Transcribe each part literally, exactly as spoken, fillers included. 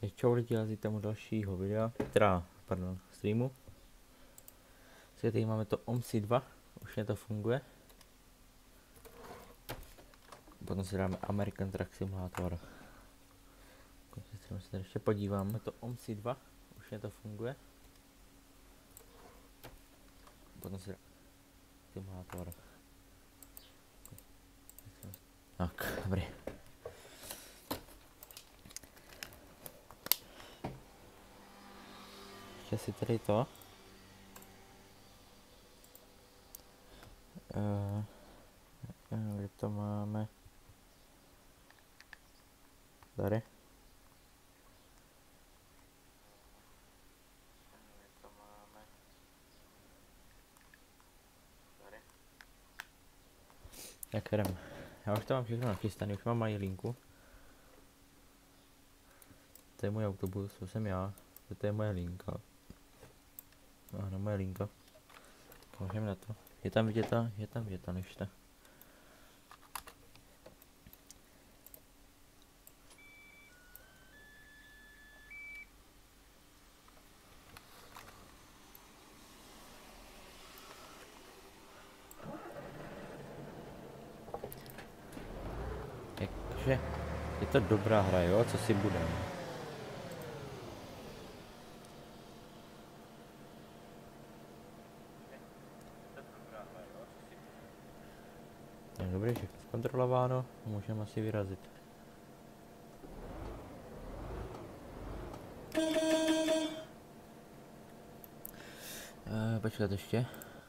Čau lidi, já vítám u dalšího videa, teda, pardon, streamu. Tady máme to O M S I dva, už mě to funguje. Potom si dáme American Truck Simulator. Se tady ještě podíváme, to O M S I dva, už mě to funguje. Potom si dáme Simulator. Tak, dobrý. Ještě si tady to. Uh, kde to máme? Tady. Jak jdem. Já už to mám všechno nachystané, už mám mají linku. To je můj autobus, to jsem já. To je moje linka. Ano, moje linka. Můžeme na to. Je tam vidět ta, je tam vidět ta nešta. Takže je to dobrá hra, jo, co si budeme. Tak dobré, všechno zkontrolováno, můžeme asi vyrazit. E, počkat ještě.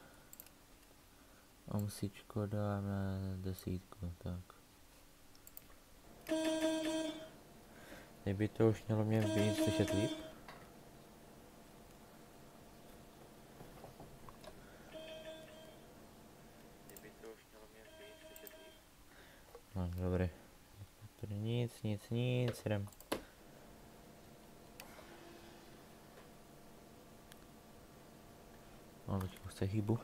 Omsičko dáme desítku, tak. Kdyby to už mělo mě být slyšet líp. No, dobré. Tady nic, nic, nic, jdem. No, teď už se hýbu.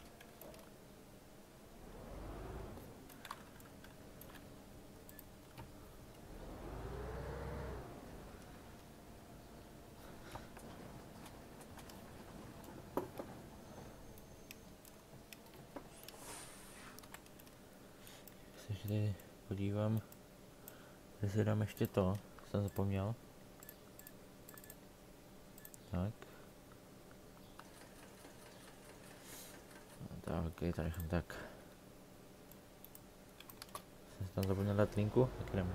Se tady podívám, že si dám ještě to, jsem zapomněl. Tak. Tak, je tady jsem tak. Jsem si tam zapomněl dát linku, tak jdeme.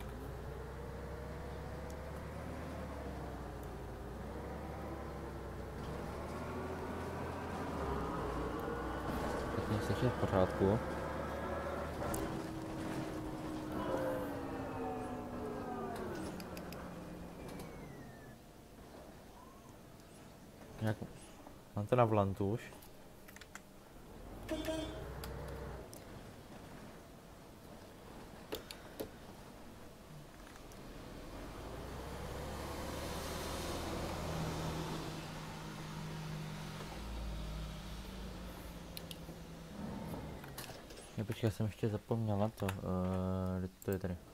Tak mě slyšet v pořádku. Jak mám to na vlantu už. Já počkej, já jsem ještě zapomněl na to, uh, to je tady.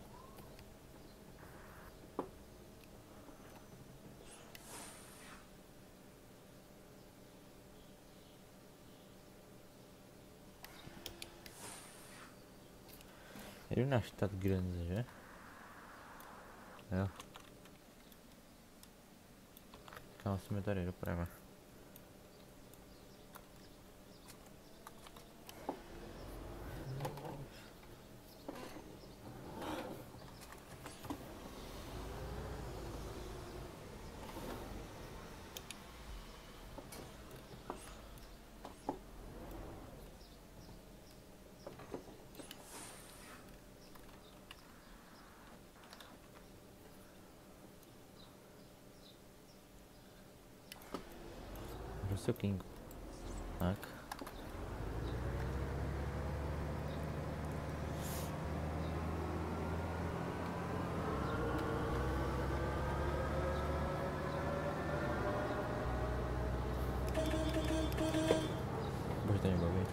Jdu na Stadtgrenze, že? Jo. Kam jsme tady doprava. King. Tak. Bože, to mě baví.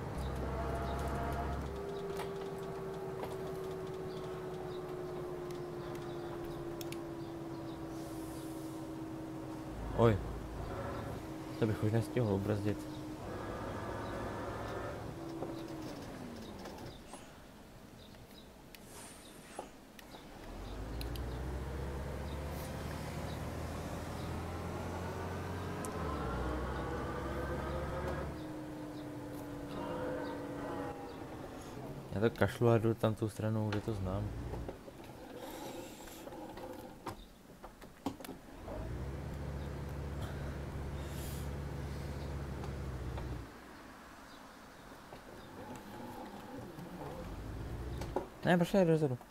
Oj. To bych už nestihl ubrzdit. Já to kašlu a jdu tam tu stranu, kde to znám. Ne, počkej, jdu dozadu.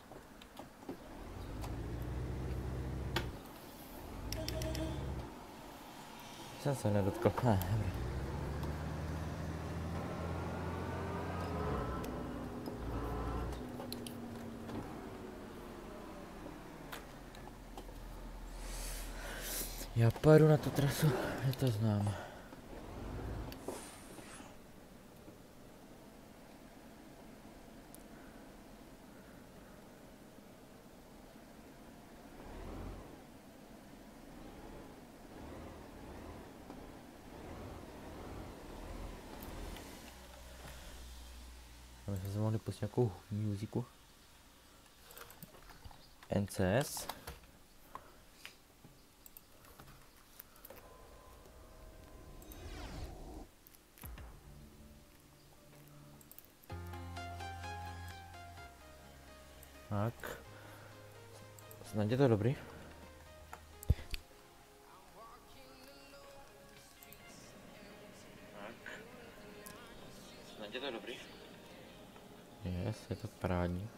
Jsem se nedotkl. Ne, dobrý. Já pojedu na tu trasu, já to znám. My jsme si mohli pustit nějakou muziku. N C S. Tak. Snad je to dobrý. Tak. Snad je to dobrý. Yes, je to parádní.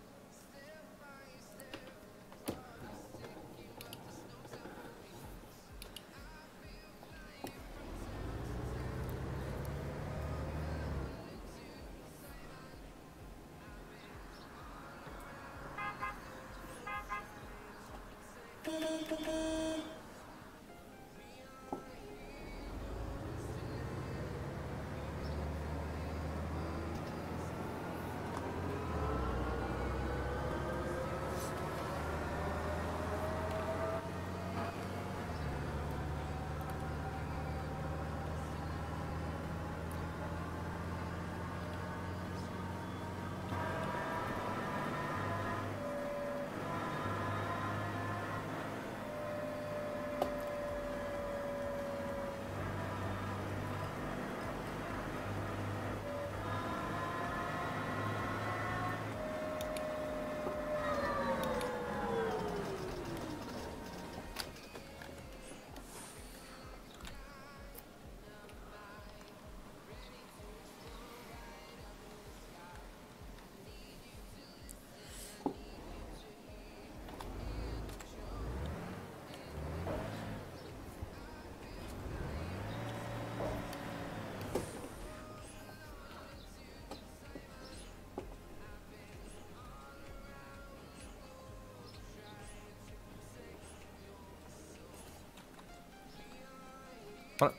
Ale...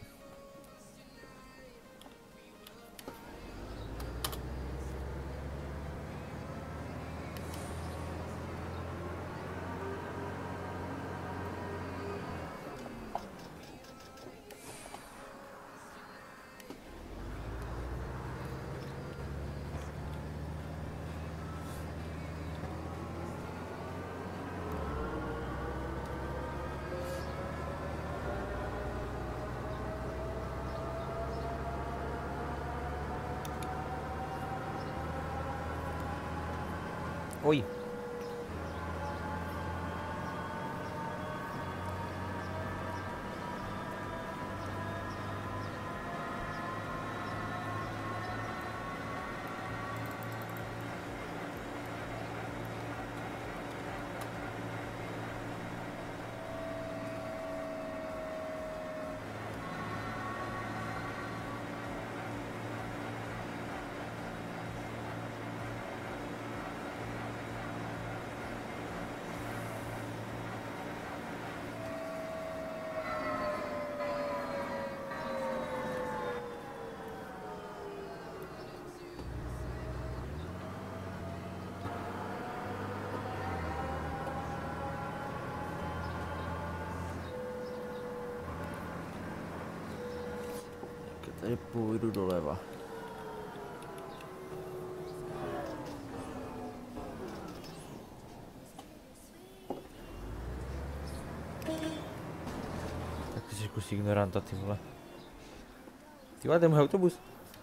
Oj. Tady půjdu doleva. Tak ty jsi kus ignoranta, ty vole. Ty vole, to je můj autobus.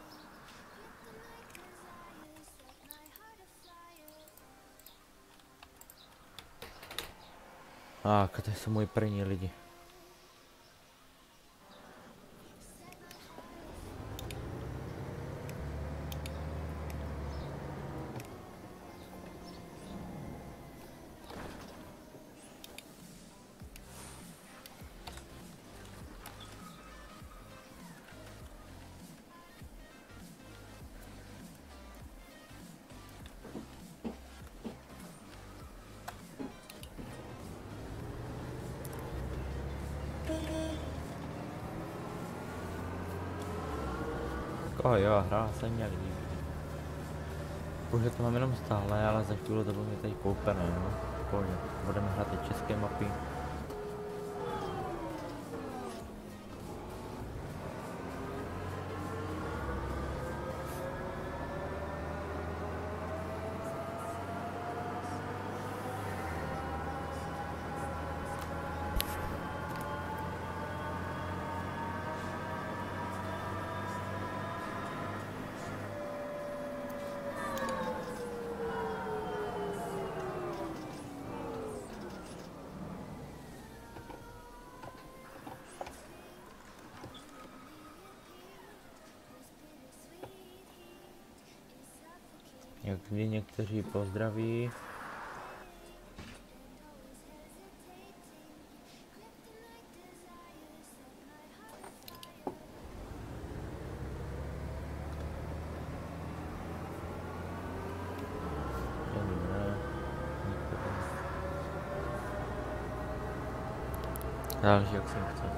A, ah, to jsou moji první lidi. Oh jo, hrála se mě líbí. Bože, to mám jenom stále, ale za chvíli to bylo mě tady koupené, no. Pohodě, budeme hrát i české mapy. Jak vždy někteří pozdraví. Záleží, jak jsem chtěl.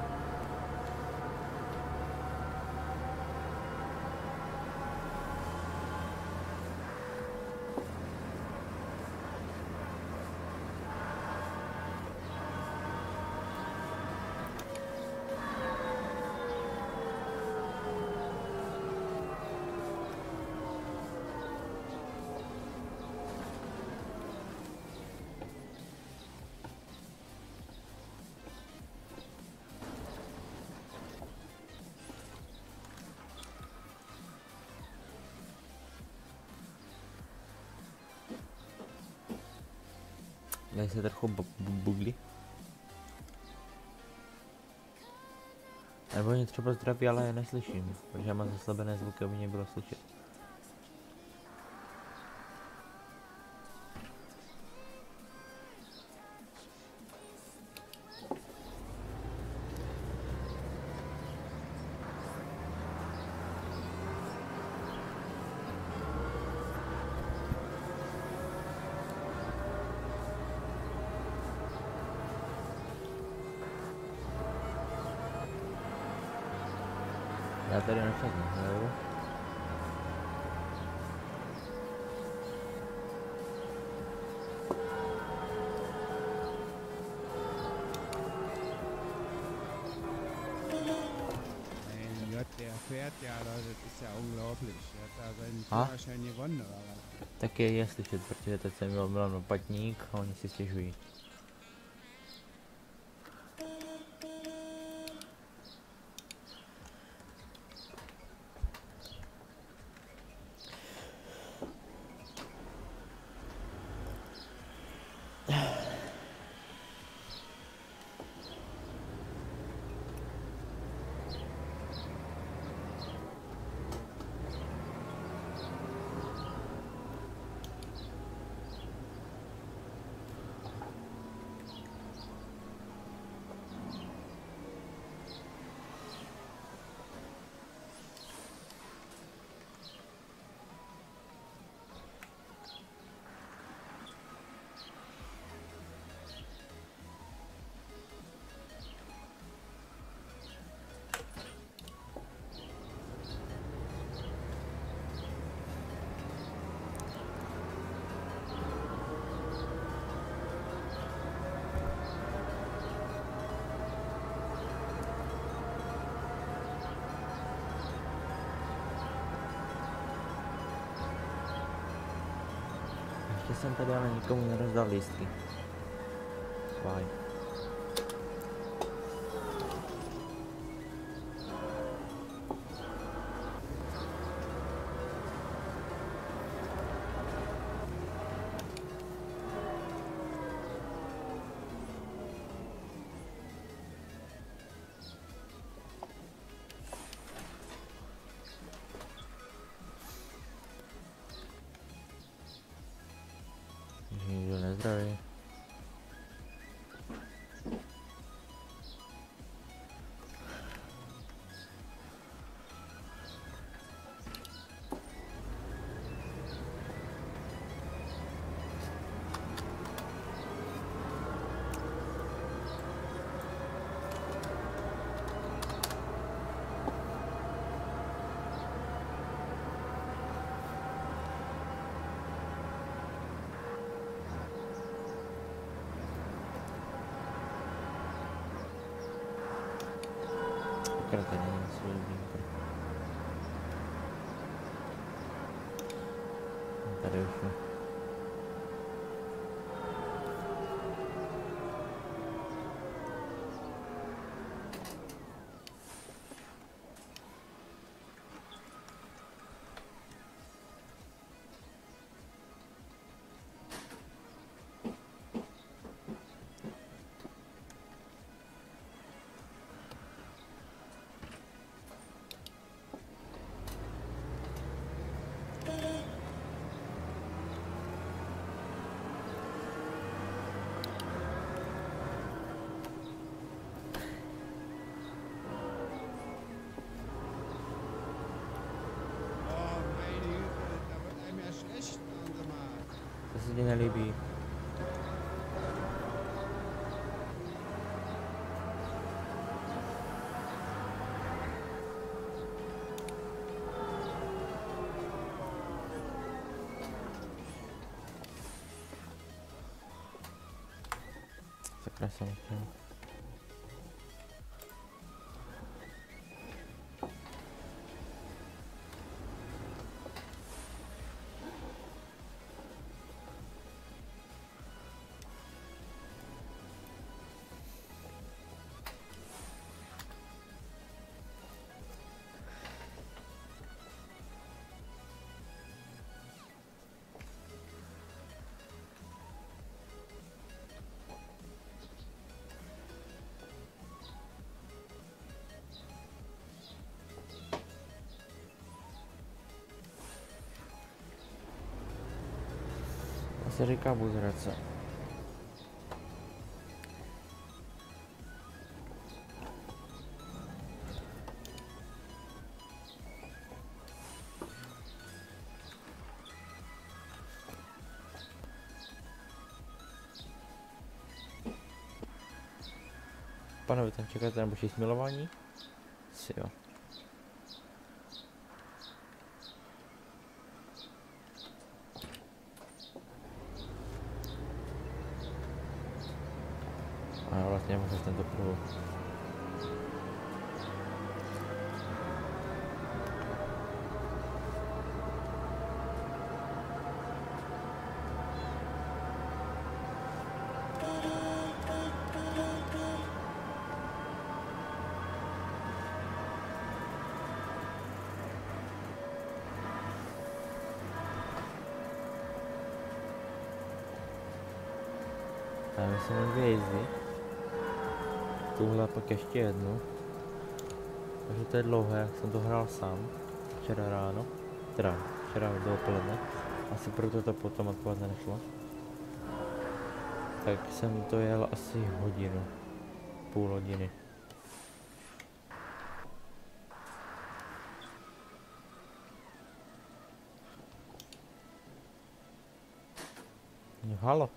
Dají se trochu bugli. Nebo mě třeba zdraví, ale neslyším, protože mám zaslabené zvuky, aby mě bylo slyšet. Já tady nečeknu, jo? Der fährt ja, das ist ja unglaublich. Er hat da seinen Ah? Führerschein gewonnen, oder was? Tak je, je slyšet, protože teď jsem měl Milan Opatník a oni si stěžují. jsem tady ale nikomu nerozdal lístky. Bye. Nikdo nezdraví. Akorát tady není svůj blinker. Tady už je. Oh, meine Güte, da wird einem ja schlecht an der Markt. Co se ti nelíbí? Sakra jsem chtěl. To se říká buzerace. Pane, vy tam čekáte na boží smilování? Si jo. A já vlastně nemůžu tento pruhu. A my jsme dvě jízdy. Tuhle a pak ještě jednu. Takže to je dlouhé, jak jsem to hrál sám. Včera ráno. Teda včera dopoledne. Asi proto to potom odpoledne nešlo. Tak jsem to jel asi hodinu. Půl hodiny. No, halo.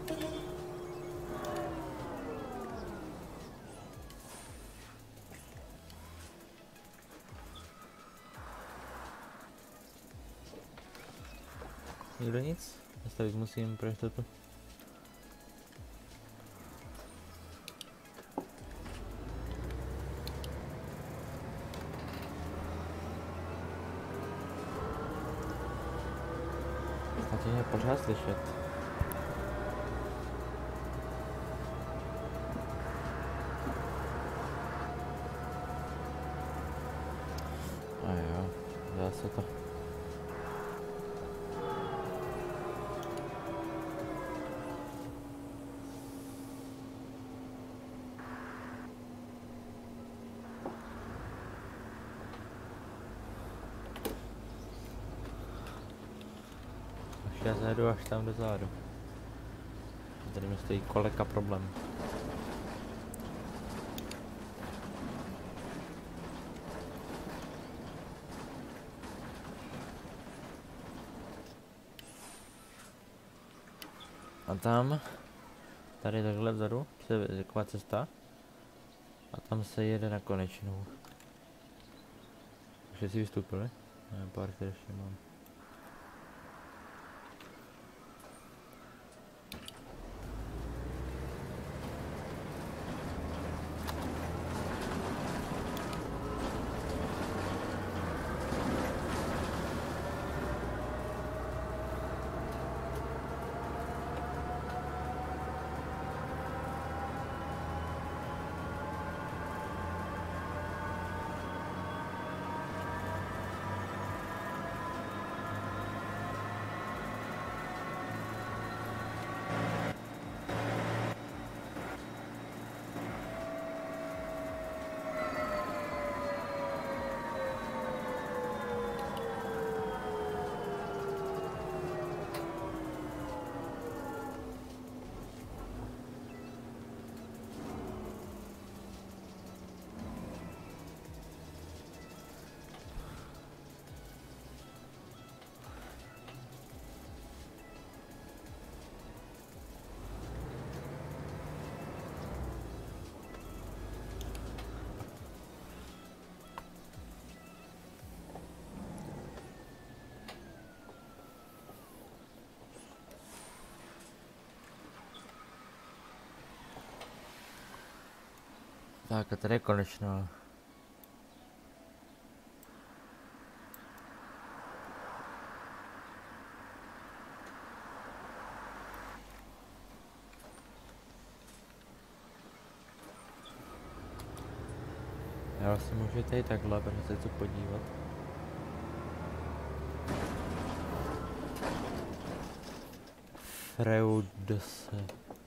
Nikdo nic? Zastavit musím pro jistotu. Snad je pořád slyšet. A jo, dá se to. Já zajedu až tam dozadu. Tady mi stojí koleka problém. A tam, tady takhle vzadu, je taková cesta. A tam se jede na konečnou. Už si vystoupili? Ne, pár tady ještě mám. Tak a tady je konečná. Já vlastně můžu tady takhle, protože se chci podívat. Freudse.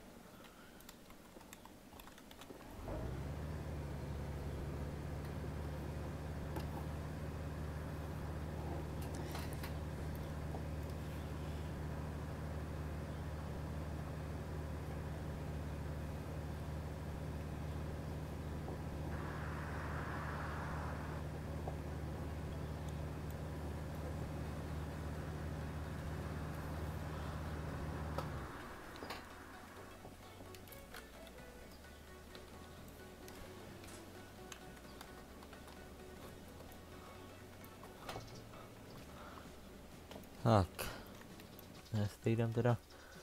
Tak, já si tady dám teda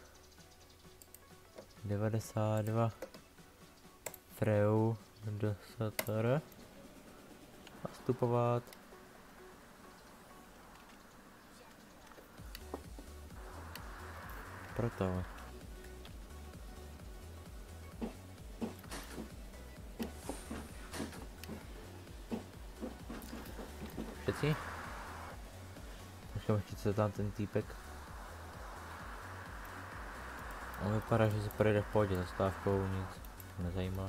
devadesát dva Freu do Satara nastupovat. Proto. Všetci? Počkám, ještě se tam ten týpek. On vypadá, že se projde v pohodě za stávkou, nic nezajímá.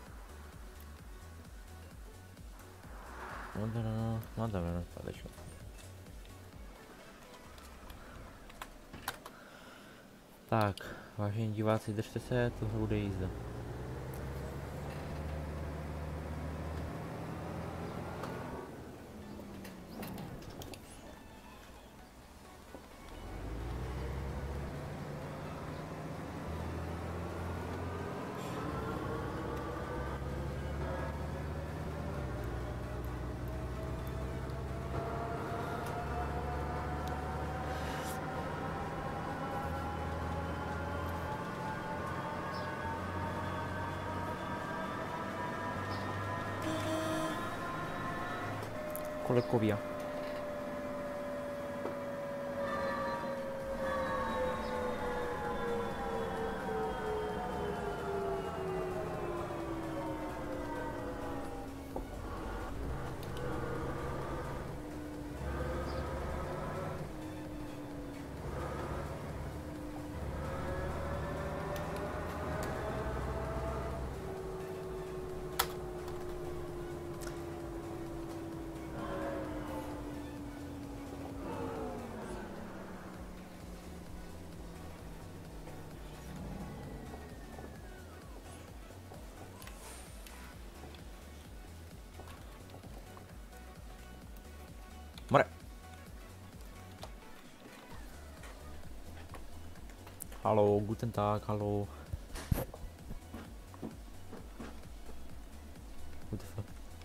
No, no, no, no, tam jenom spadečko. Tak, vážení diváci, držte se, tohle bude jízda. kolegovia. More. Hallo, guten Tag, hallo. What the fuck?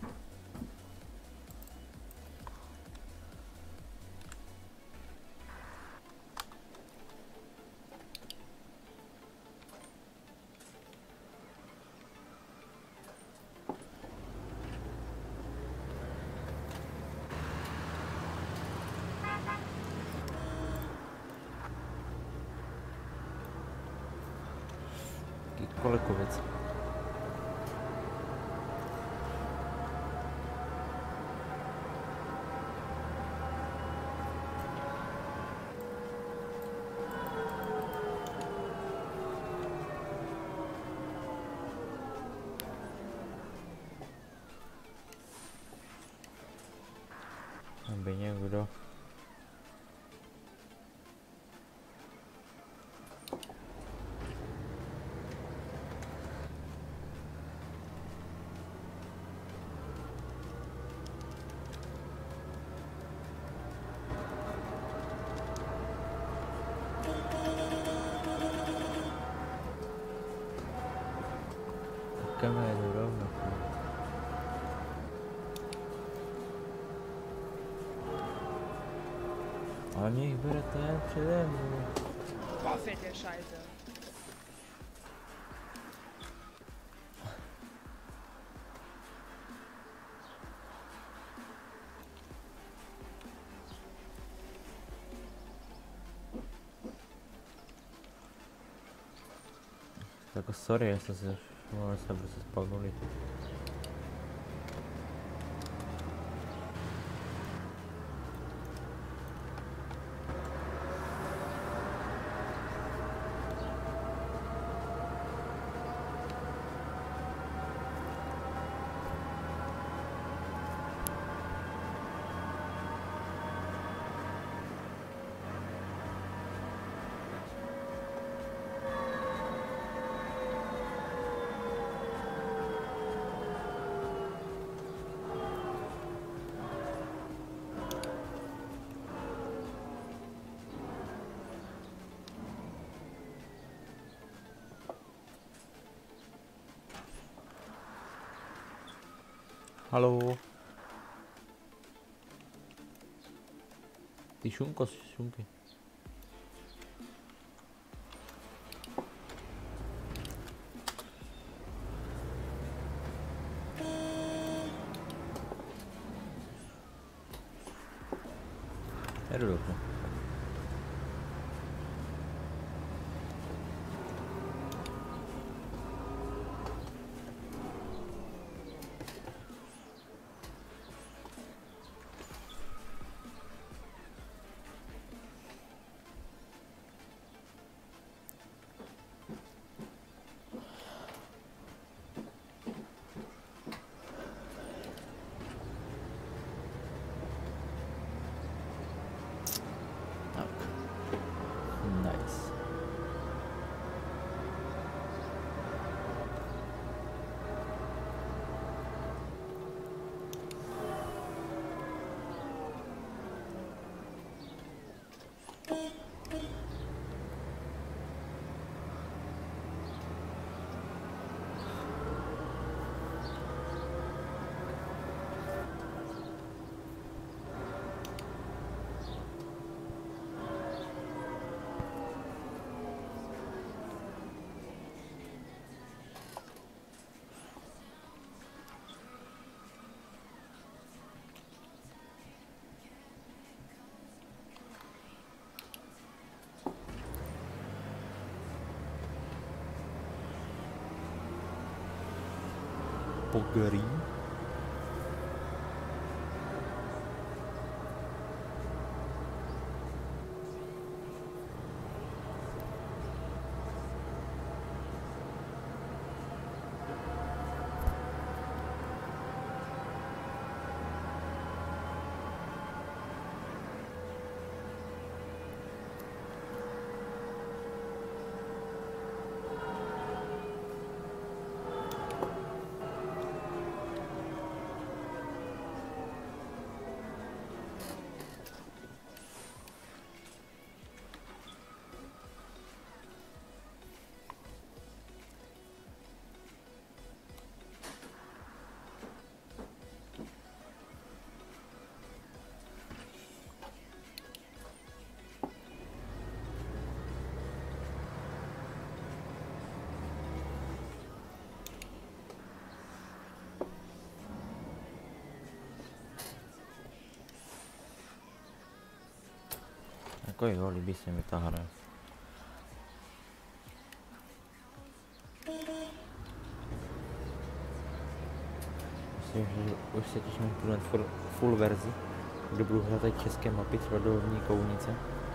Kolegovic. Aby někdo. Kameru rovno. Ale mě jich berete jen přede mnou. Boah, fällt der Scheiße. Jako sorry, jestli se mohli se prostě spavnuli. Hallo. Ty šunko, šunky. Jedu dobře. Poggerí. Jako jo, líbí se mi ta hra. Myslím, že už se těším na full, full verzi, kdy budu hrát české mapy, třeba do Horní Kounice.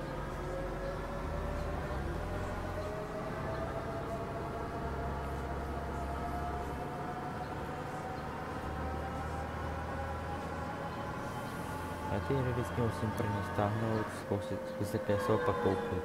A ty hry vždycky musím první stáhnout, zkusit, zkusit kde jsou, pak koupit.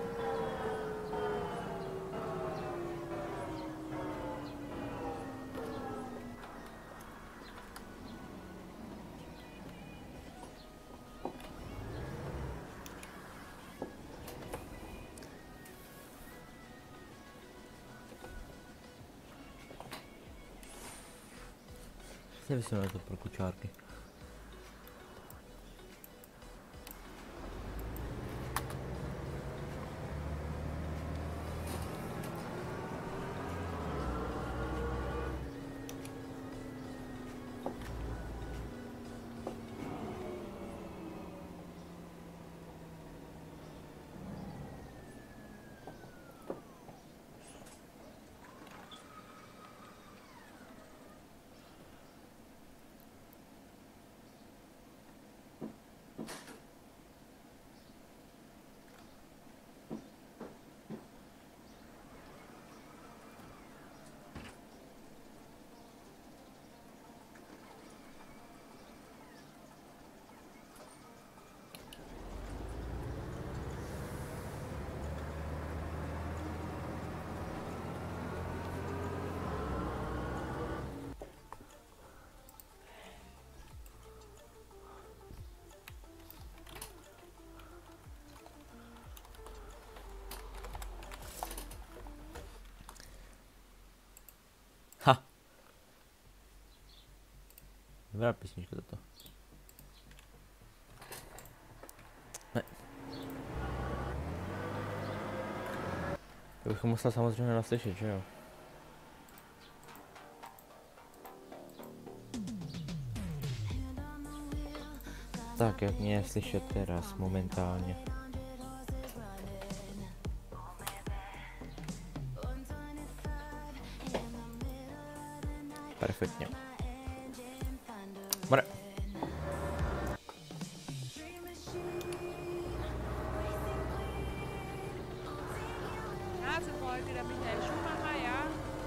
Se vysunout to pro kučárky. Ha! Dobrá písnička toto. Ne. To bychom musel samozřejmě naslyšet, že jo? Tak, jak mě slyšet teraz momentálně. Perfektně. Mre. Nase voll wieder Michael Schumacher, ja?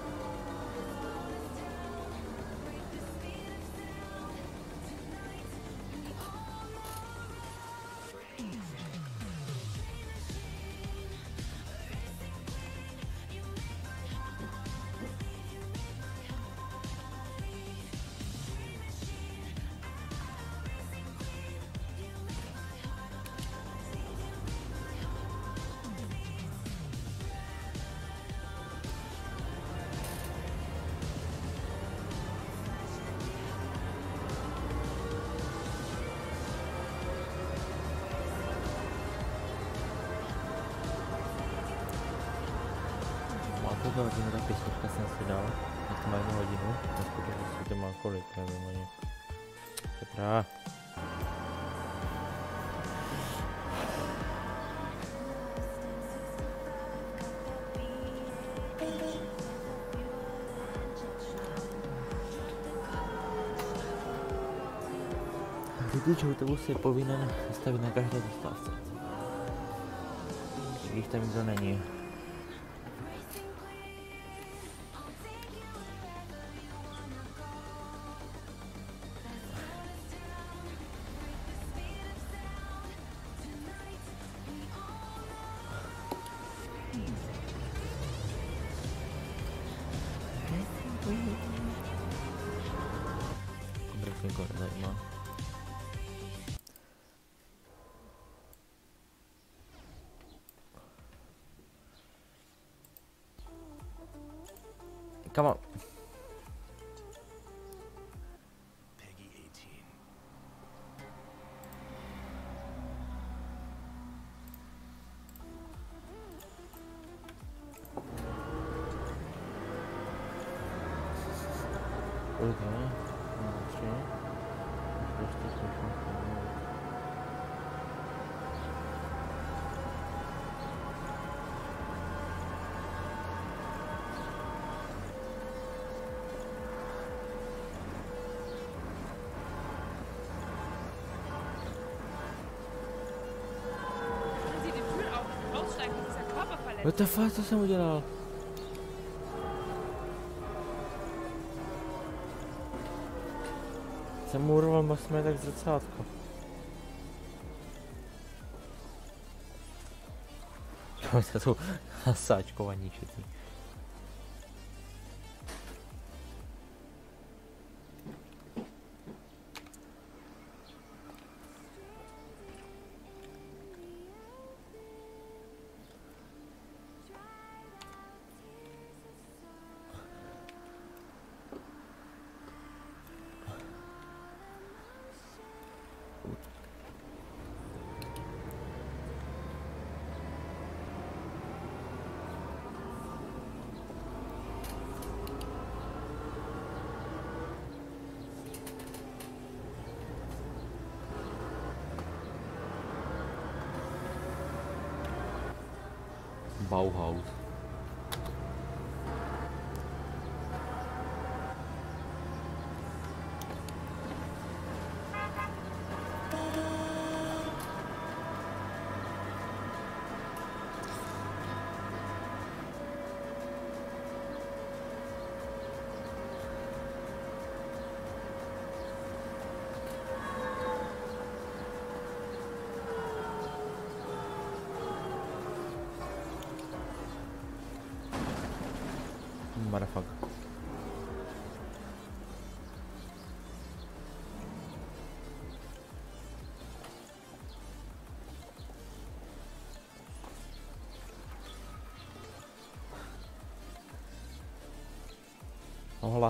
Kolik hodinu ta písnička jsem si dal? Jak to má jednu hodinu? Neskutečně si to má kolik, nevím ani. Petra. Řidič autobusu je povinen zastavit na každé zastávce. Když tam nikdo není. Nikoho nezajímá. Come on. Peggy eighteen. Okay. Okay. Prostě slyším. Sie die Tür auf und aussteigen mit dieser Körperverletzung. What the fuck, co jsem udělal? Jsem mu urval masné tak zrcátko. To jsou hasáčkovaní všichni. Bauhaus. Motherfucker. Hola.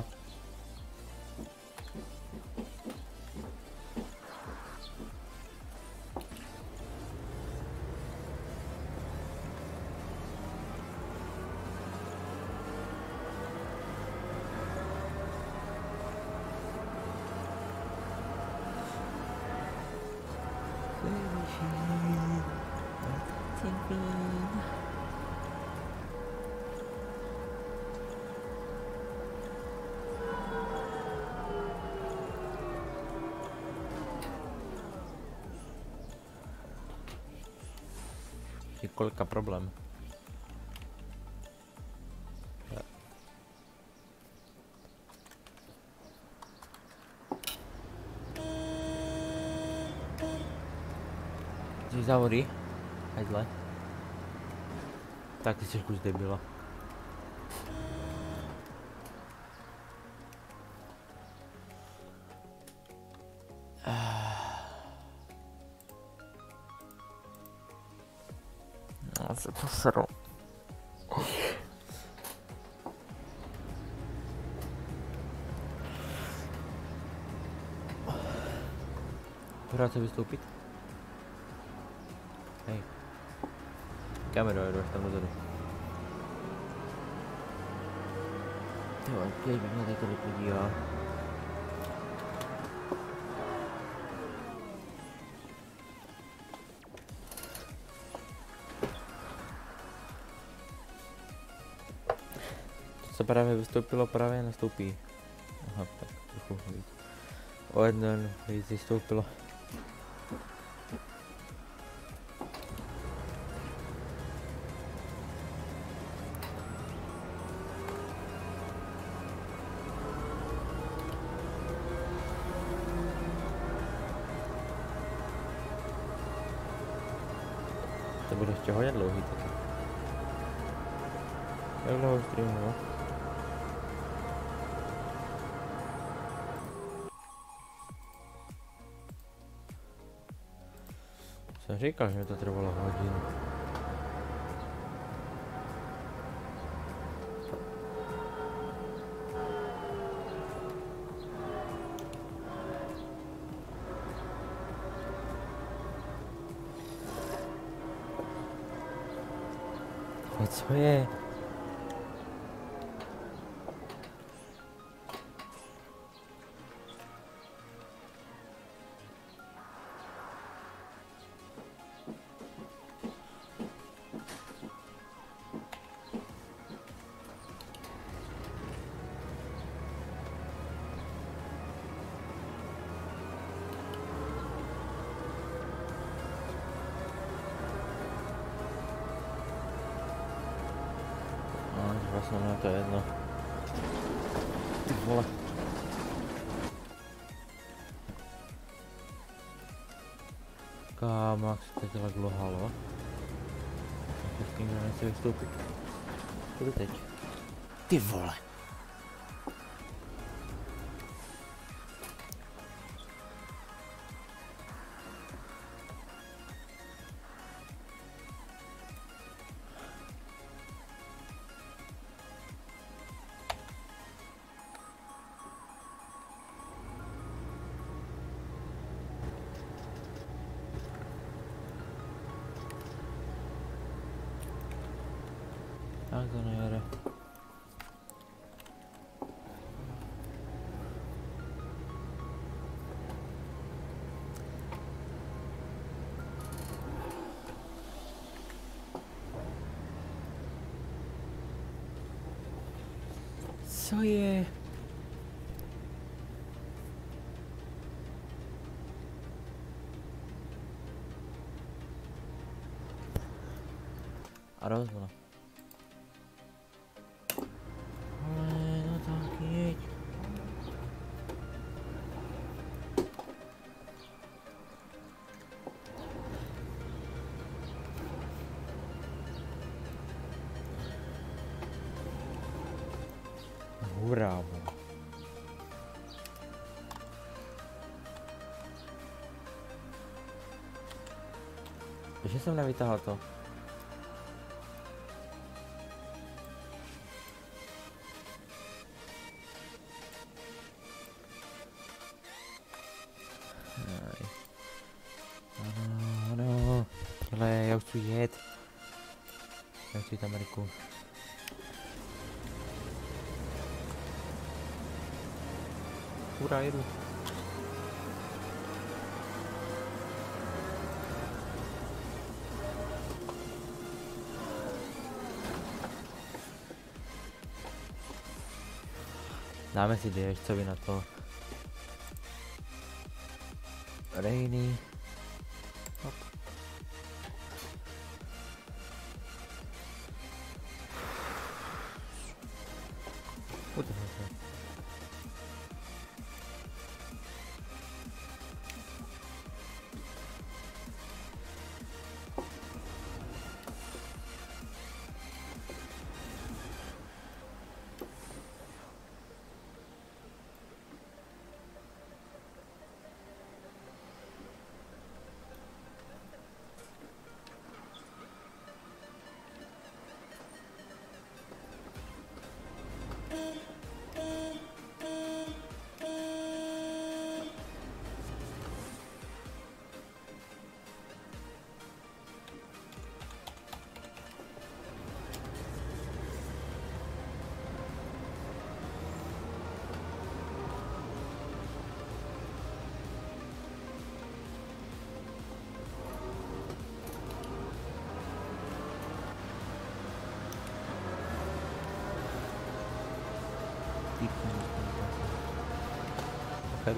Kolika problém. Ty závody? Hajzle. Tak ty jsi kus debila. Já se poseru. Pořád se vystoupit? Hej. Kameru jedu až tam dozadu. Jo, když bych mě tady podíval. Co právě vystoupilo, právě nastoupí. Aha, tak trochu víc. O jeden víc vystoupilo. bude ještě hodně dlouhý taky. Jak dlouho streamu, no? Jsem říkal, že mi to trvalo hodinu. A co je? Vlastně mě to je jedno. Ty vole. Kámo, jak se to tak lohalo. Tak s tím nechci vystoupit. Kudy teď? Ty vole. Tak to nejede. Co je? A rozhodla. Ale no tak jeď. Hurá. Ještě jsem nevytáhl to. Ano, ano. Ale já už chci jet. Já chci jít Ameriku. Hurá, jedu. Dáme si déšť, co vy na to. Rainy. Hop. Udržel se. Peru.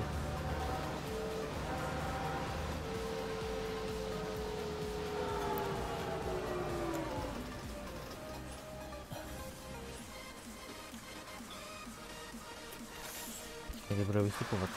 Teď budou vystupovat.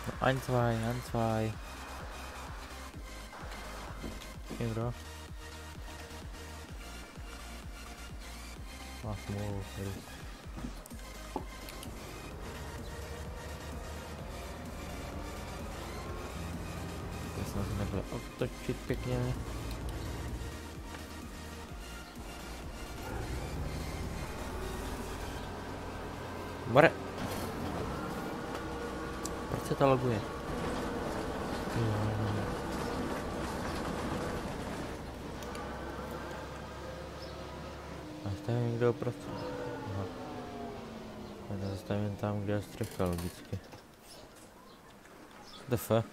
No, ein, zwei, ein, zwei. Někdo? Má smůlu, tady. Já jsem se nebyl otočit pěkně. More! Proč se to loguje? Zastavím někde uprostřed. Aha. Já zastavím tam, kde je střecha logicky. D F.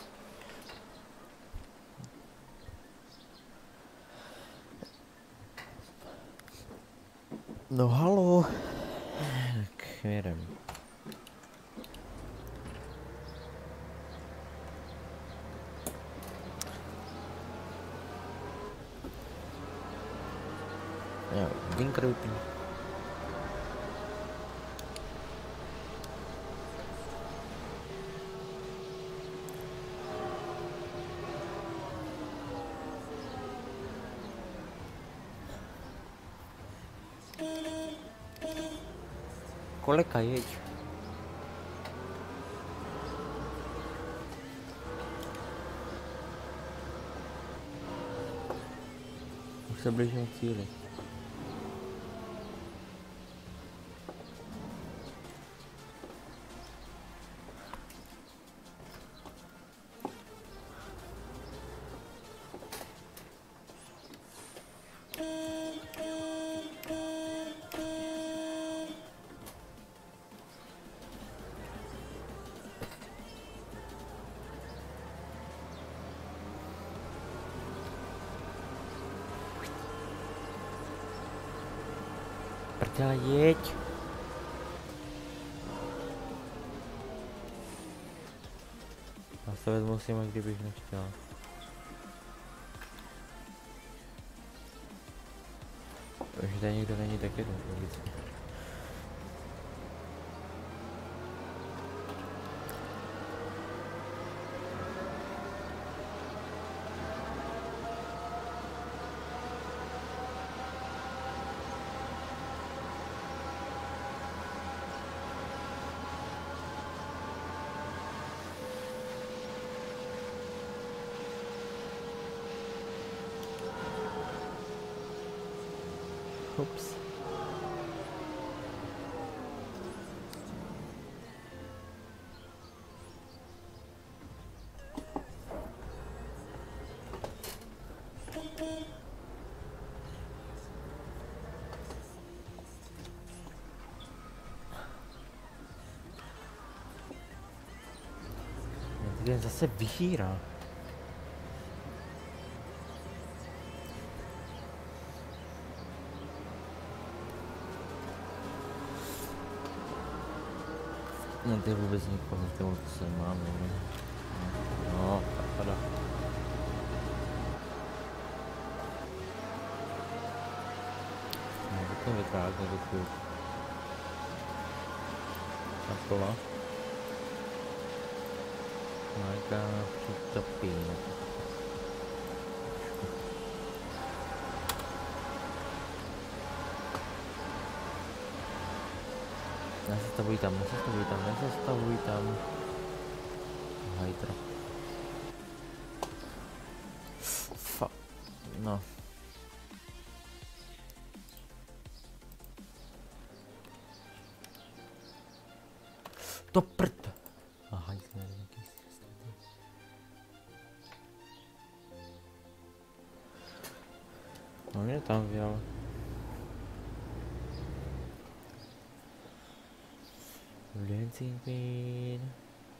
No halo. Tak jedem. Jo, Dinker vypí. Koleka jeď. Už se blížíme k cíli. Prdele, jeď. Já se vezmu s nimi, kdybych nechtěl. Už tady nikdo není, tak jedu, logicky. Ups. Ten zase vyhýrá. No ty vůbec nikoho, ty se máme. No, pada. No, to ten vytráží do chvíli. Taková. Majka přitopí. Nezastavuj tam, nezastavuj tam, nezastavuj tam. Hydra. Fa... No. To prd. Aha, jsem nějaký střesný. No mě tam vyjel. Dancing Queen.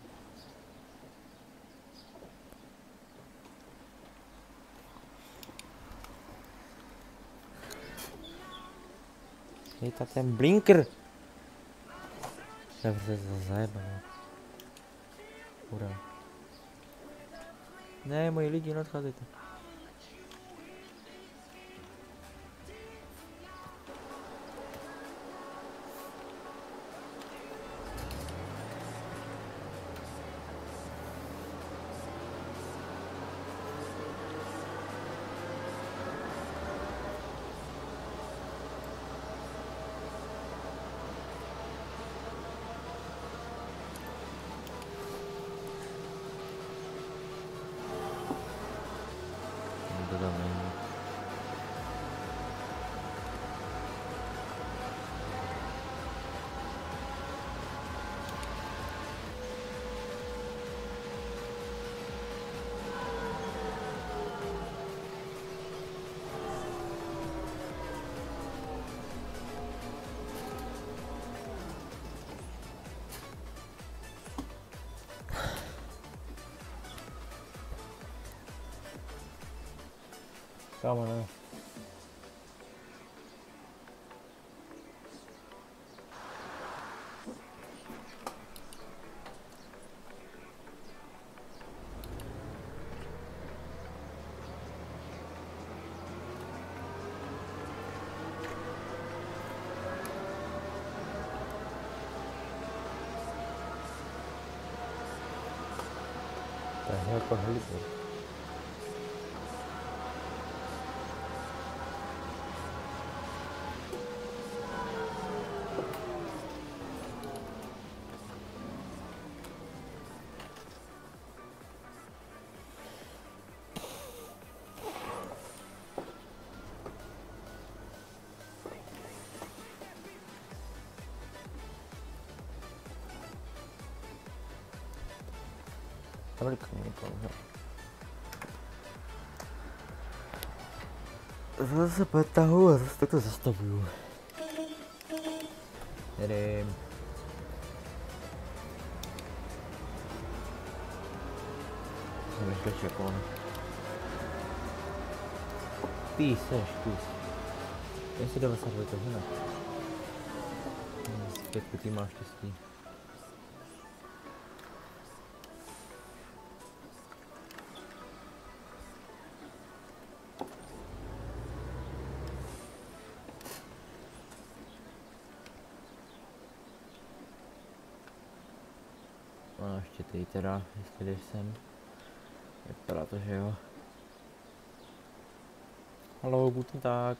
Je to ten blinker. Já se zajebal. Hurá. Ne, moji lidi, neodcházejte. Kámo, ne. To je jako hlídno. Tolik nikoho. Zase potahu a zase takto zastavuju. Jedem. Jsem ještě čekal. Ty seš, ty. Jestli devadesát dva to žena. Zpětku, ty máš štěstí. A ještě ty teda, jestli jdeš sem. Vypadá to, že jo. Haló, guten Tag.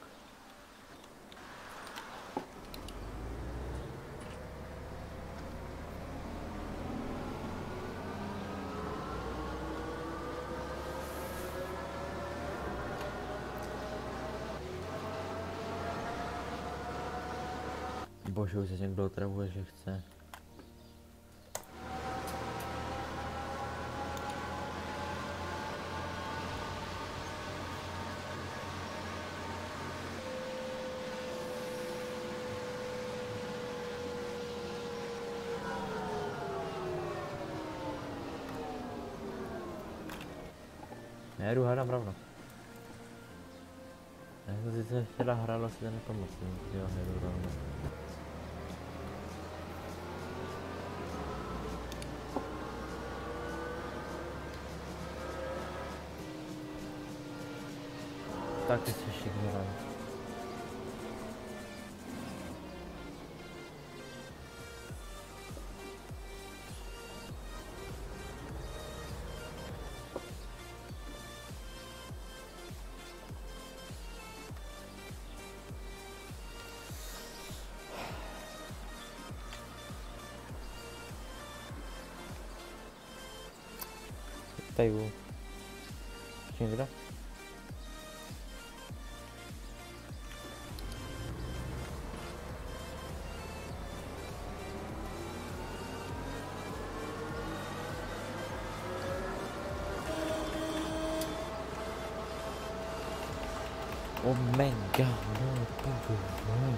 Bože, už se někdo otravuje, že chce. Já jdu hádám rovno. Já jsem sice chtěla hrát, asi to nepamatuju, jo, jdu rovno. Tak jsi všichni hrát. Tady jdu. Ještě někdo? Oh my god, no, Pago, no.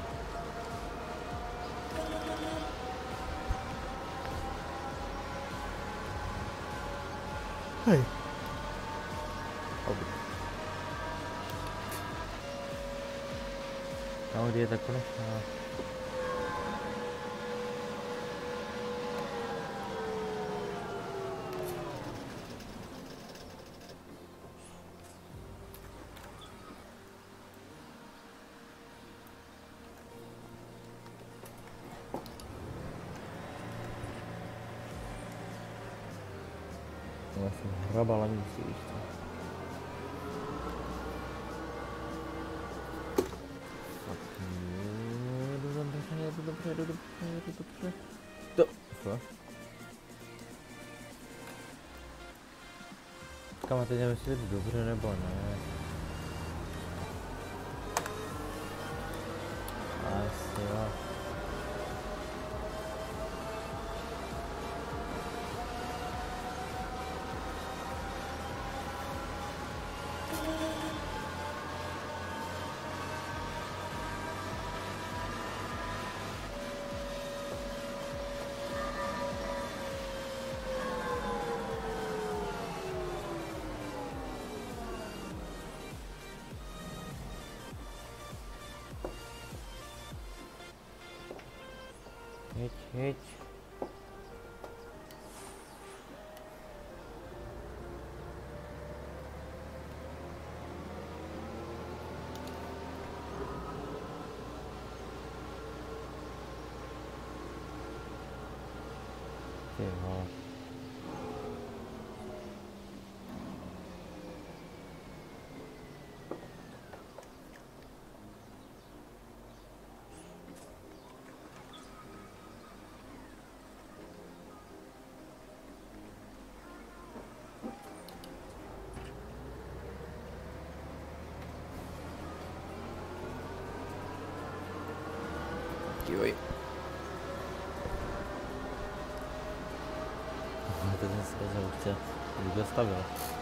Hej. Oby. Tam, kde je ta konečná. Já jsem hrabal ani musíš to. Jdu dobře, jdu dobře, jdu dobře, jdu dobře. To, co? Kam teď nevím, jestli jdu dobře nebo ne. Asi jo. Jeď. Ty vole. Dívej. To jsem se zase už zastavil.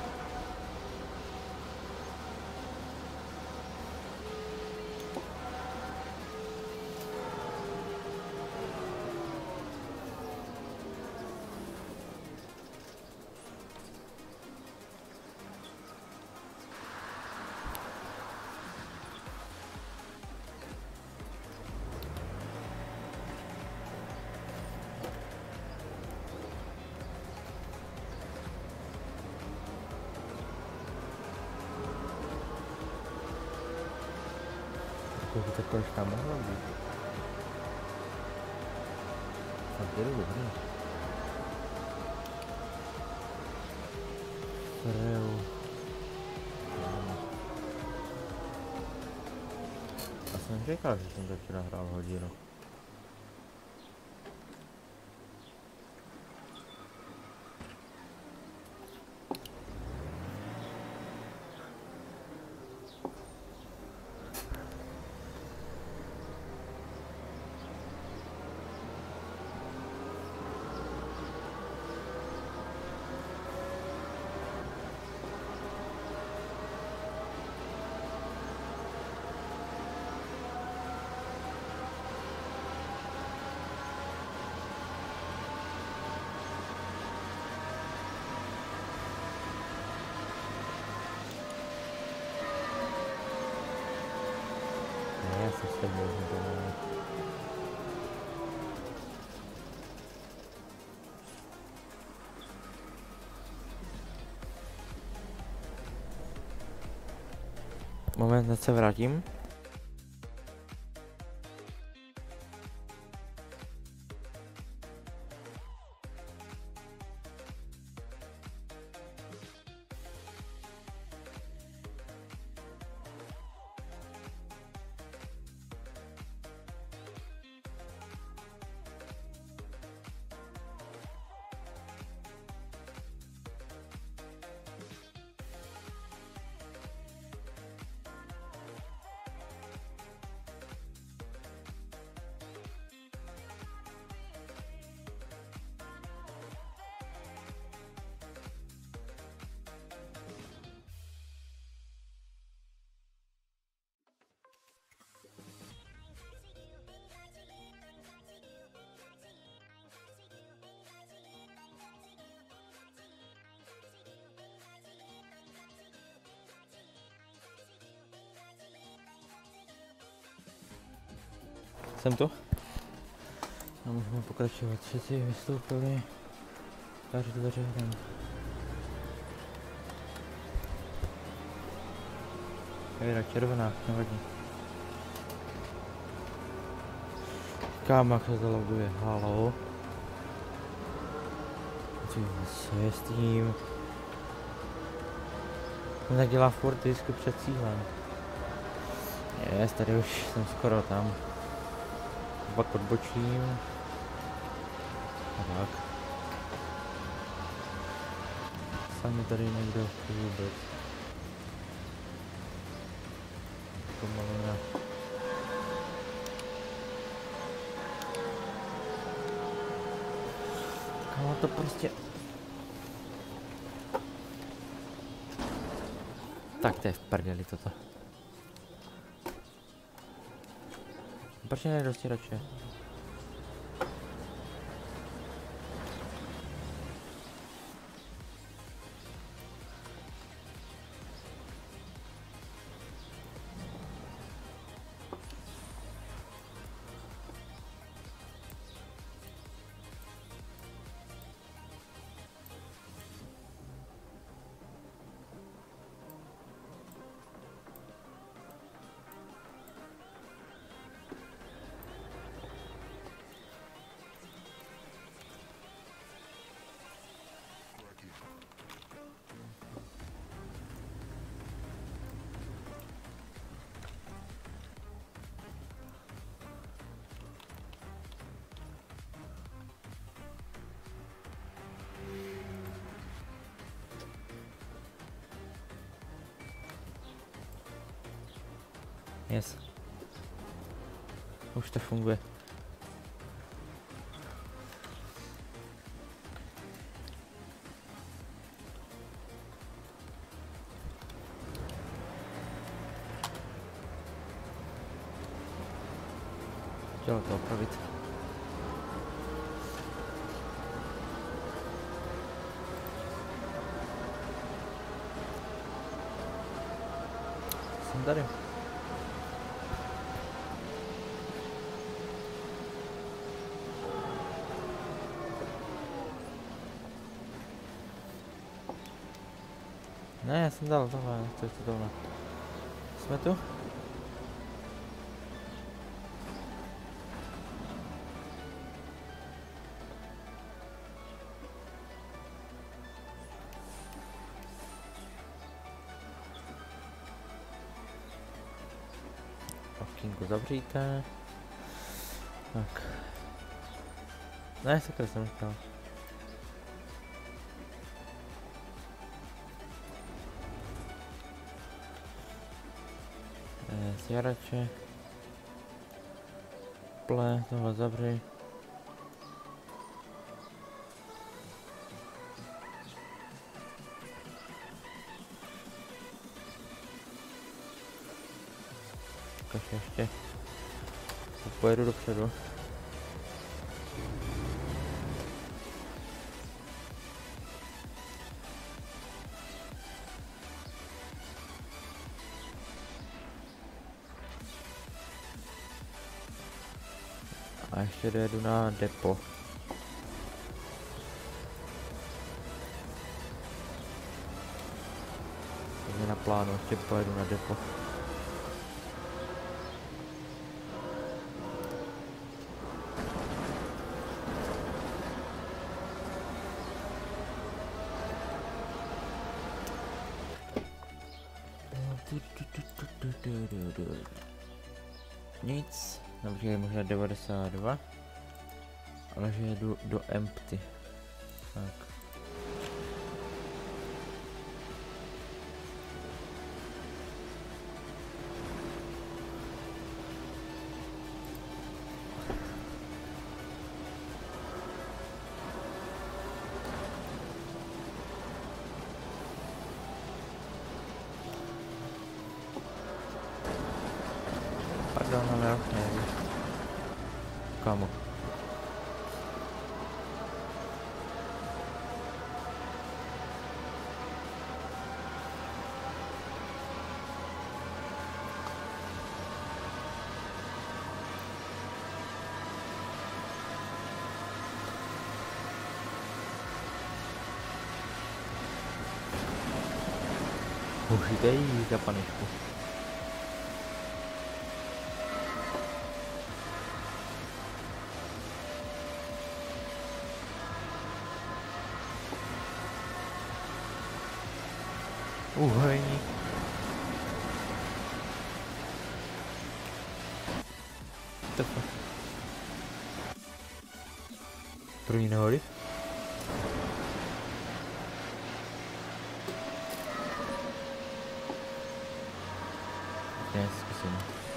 Kolik to už tam mohlo být? Fakt je dobrý. Freu. Já jsem říkal, že jsem to včera hrál hodinu. Ne, já jsem se možná to ne. Moment, teď se vrátím. Jsem tu? A můžeme pokračovat. Všichni vystoupili. Tady dveře jdem. Je červená, nevadí. Kámo, jak se to loguje, halo. Co je s tím? On tak dělá furt vždycky před cílem. Yes, tady už jsem skoro tam. Pak odbočím. A tak. Sami tady někdo vůbec. Pomalu ne. Kámo, to prostě... Tak to je v prdeli toto. Proč ne do stěrače? Yes. Už to funguje. Chtěl to opravit. Jsem tady. Ne, já jsem dal tohle, to je to tohle. Jsme tu? Okýnko zavříte. Tak. Ne, sakra jsem chtěl. Stěrače. Ple, tohle zavři. Ukaž ještě. Pojedu dopředu. A ještě dojedu na depo. Takže na plánu ještě pojedu na depo. Nic, dobře, je možná devadesát dva, ale že jedu do empty. Tak. Pardon, ale já nevím. Kamo. Můžete jít za paničku. Uhojník. Tepa. První nehody. Ne, zkusím.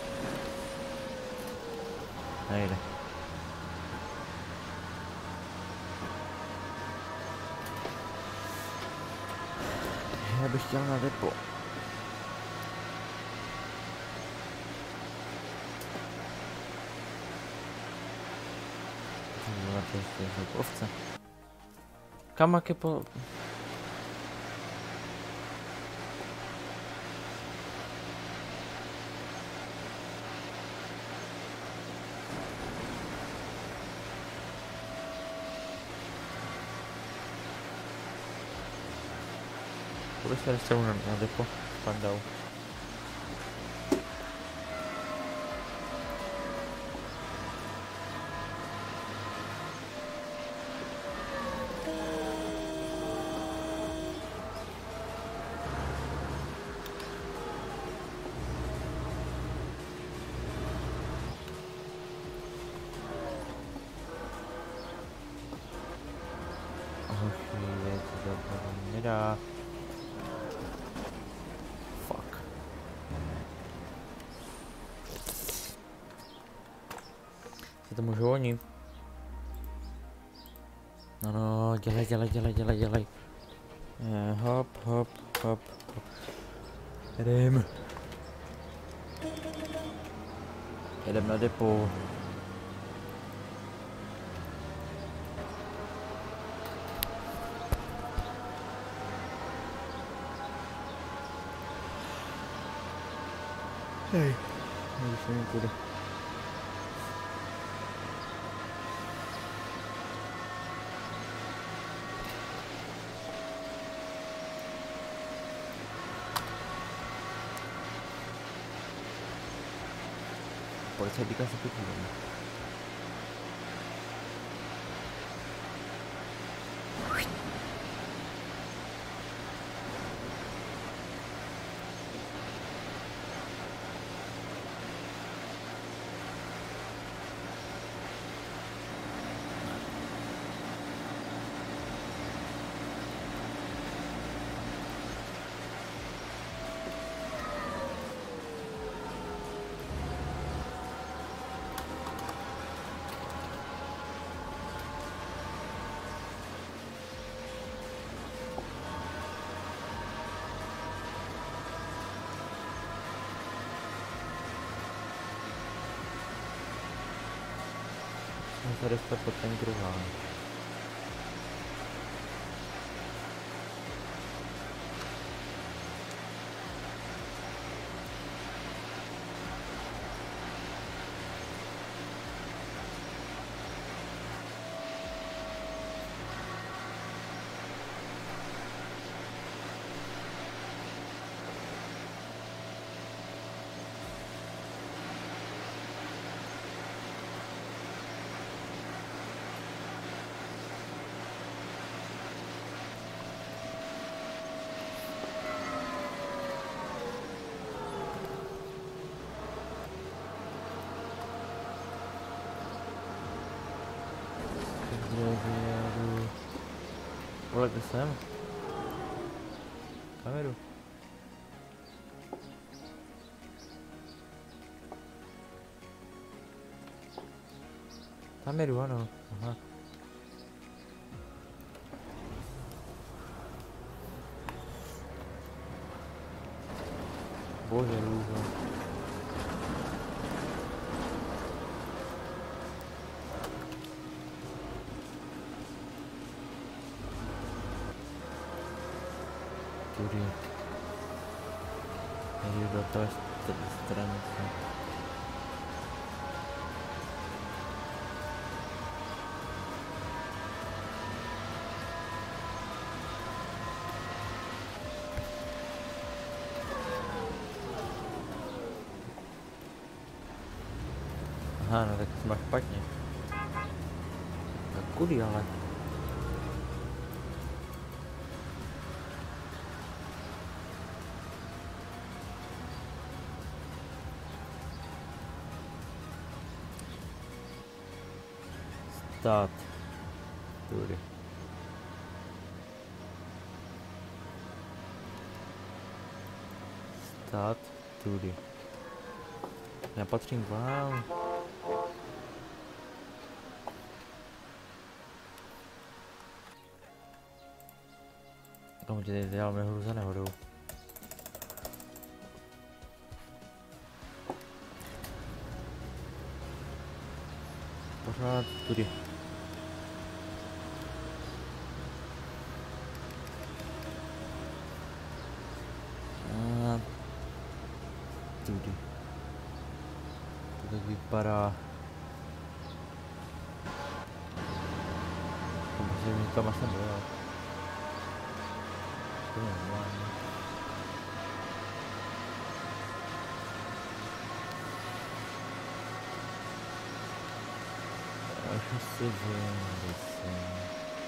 Nejde. Já bych chtěl na depo. Na to jsou ovce. Kamak je po... Půjdu se dostanu na, na depo s pandou. Oh, chvíli, to zabrát nedá. oni. No, no, dělej, dělej, dělej, dělej, dělej. Eh, hop, hop, hop, hop. Jedem. Jedem na depo. Hej, už se nikude. Policajtíka se podívám. Tady jsme pod ten kruhán. Volejte sem. Kameru. Kameru, ano. Aha. Bože, růžo. Tudy. Jdu do té strany. Aha, no tak to máš špatně. Tak kudy ale? Stát. Tudy. Stát. Tudy. Já patřím k vám. Komu ti teď děláme hru za nehodou? Pořád tudy. A tudy. To tak vypadá. Protože mi tam asi nebylo. To je normální. Až asi sedmdesát.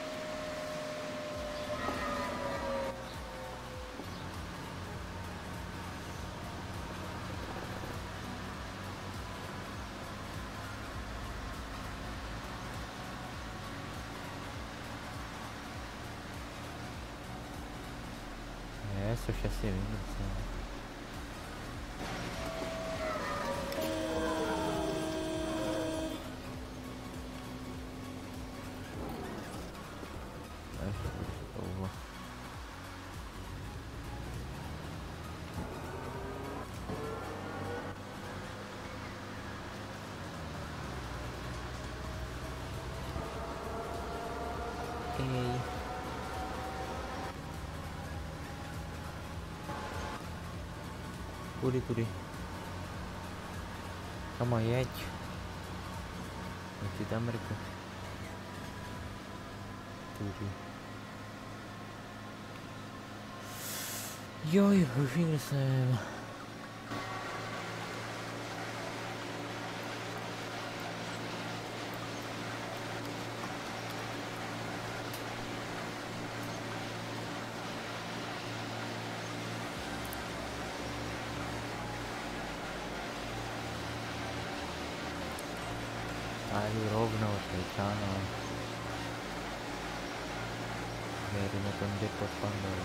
Což asi vím, co. ještě touhle. Hej. Tudy, tudy. Kamo, jeď. Jeď ty tam, Riko. Tudy. Joj, už někde jsem. A jdu rovnou teď, ano. Věříme ten jde pod pandou.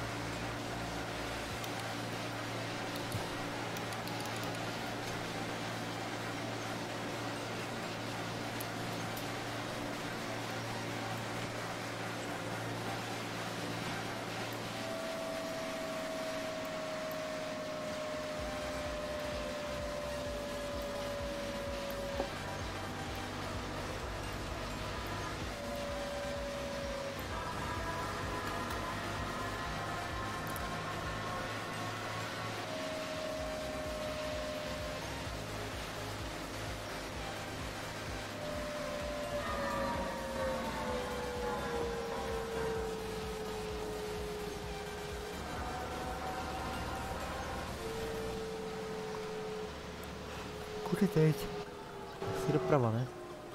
Kudy teď? Asi doprava, ne?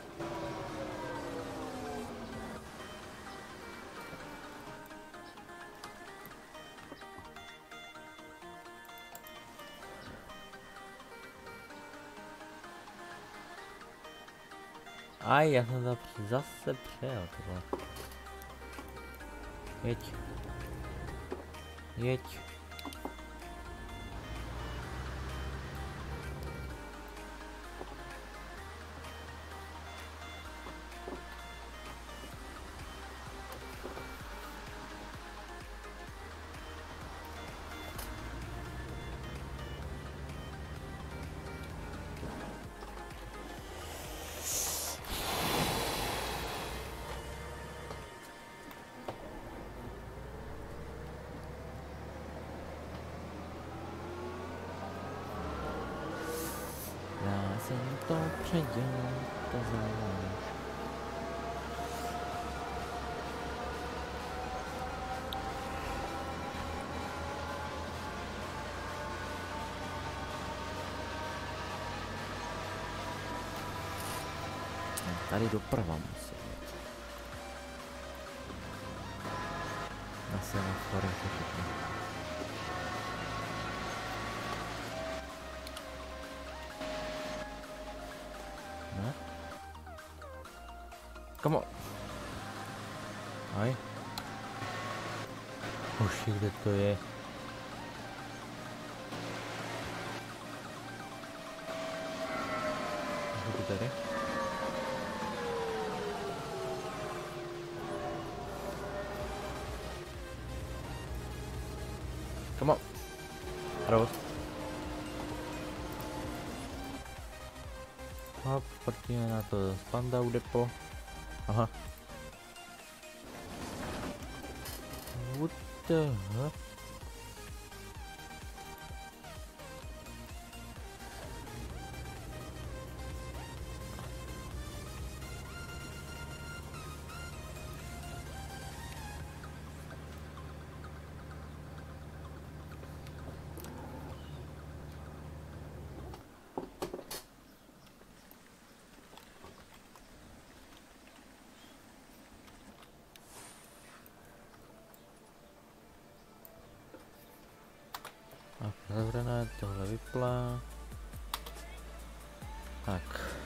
Aj, já jsem to zase přejel, tohle. Jeď. Jeď. Já jsem to předělal, to znamená. Tady doprava musí být. Na semaforech to všechno. Ne? Come on. Aj. Už kde to je? Můžu tady? Come on. Radost. A pojďme na to Spandau depo. Aha. What the heck? Tak, zavřené, tohle vyplá. Tak.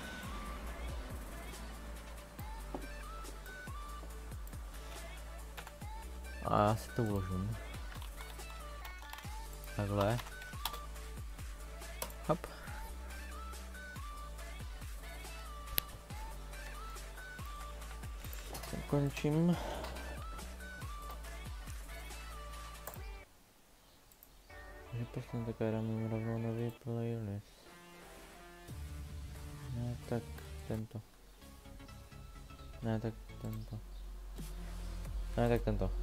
A já si to uložím. Takhle. Hop. Končím. posledně také dáme rovnou nový playlist. Ne, tak tento. Ne, tak tento. Ne, tak tento.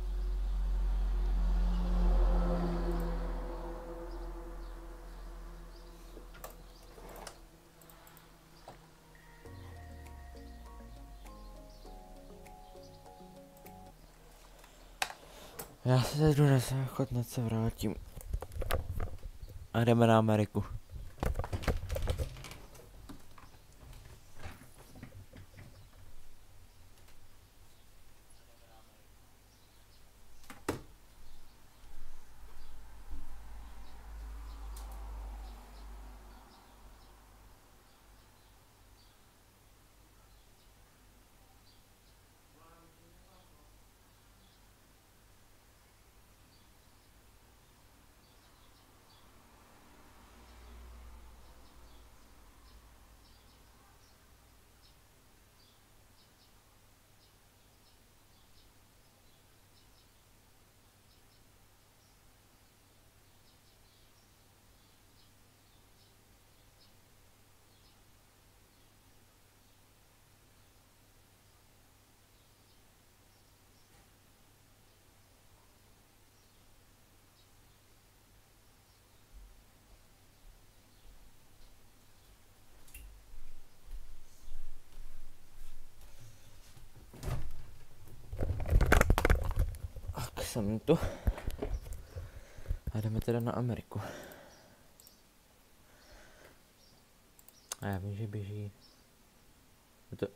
Já se teď jdu na záchod, hned se vrátím. A jdeme na Ameriku. Jsem tu. A jdeme teda na Ameriku. A já vím, že běží. Je to...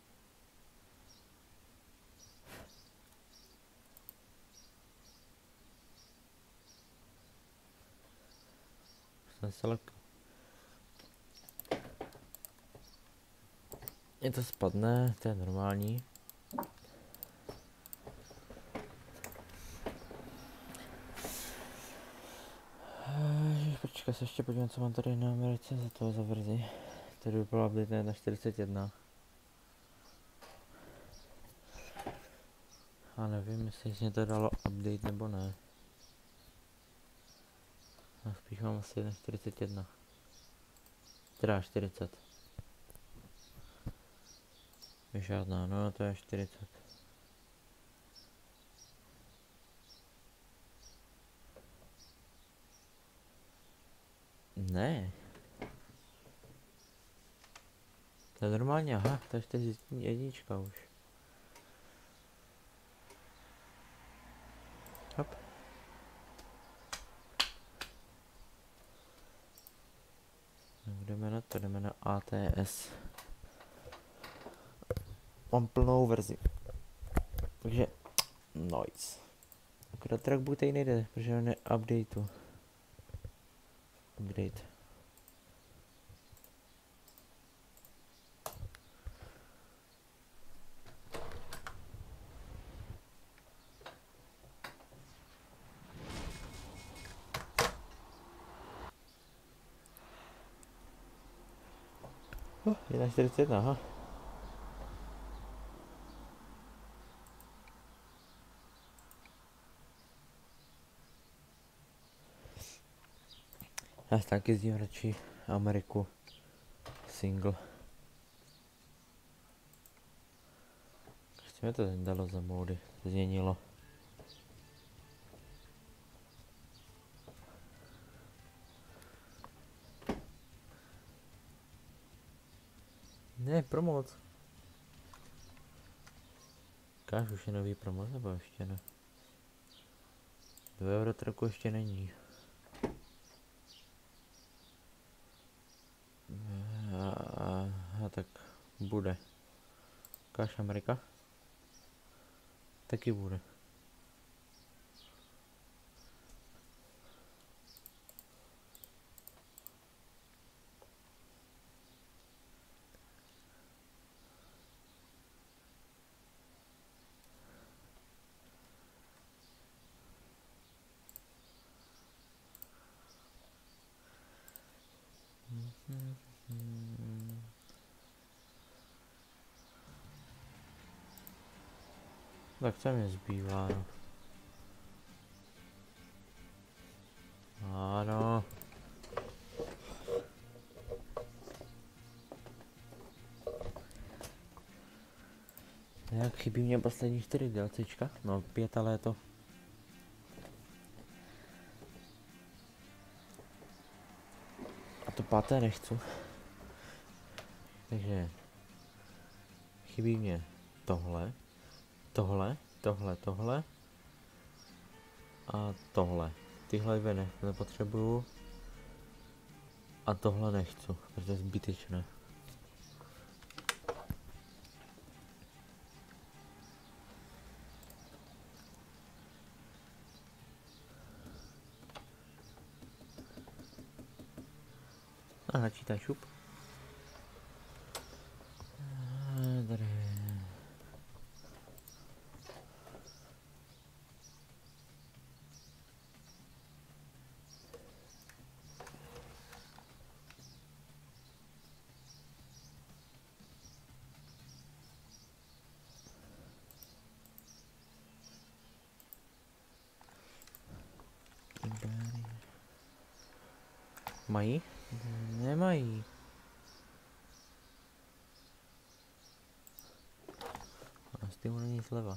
Jsem se lekl. Je to spadne, to je normální. Počkej, se ještě podívám, co mám tady na Americe za to za verzi. Tady by byla update na čtyřicet jedna. A nevím, jestli mě to dalo update nebo ne. A spíš mám asi na čtyřicet jedna. Teda čtyřicet. Je žádná, no to je čtyřicet. Ne. To je normálně, aha, to je čtyřicet jednička už. Hop. Jdeme na to, jdeme na A T S. Mám plnou verzi. Takže, nice. Akorát trackbook tady nejde, protože on je updateu. Update. Oh, je na čtyřicet jedna, aha. Já taky jezdím radši Ameriku. Single. Ještě mi to dalo za módy, změnilo. Ne, promoc. Káž už je nový promoc, nebo ještě ne? dva euro traku ještě není. A, a, a tak bude. Káž Amerika? Taky bude. Tak co mi zbývá, no. Ano. Chybí mě poslední čtyři DLCčka, no pět, ale je to. A to páté nechci. Takže chybí mě tohle, tohle, tohle, tohle a tohle. Tyhle dvě ne, nepotřebuju. A tohle nechci, protože je zbytečné. A načítaj šup. Tady. Mají? Nemají. A z toho není zleva.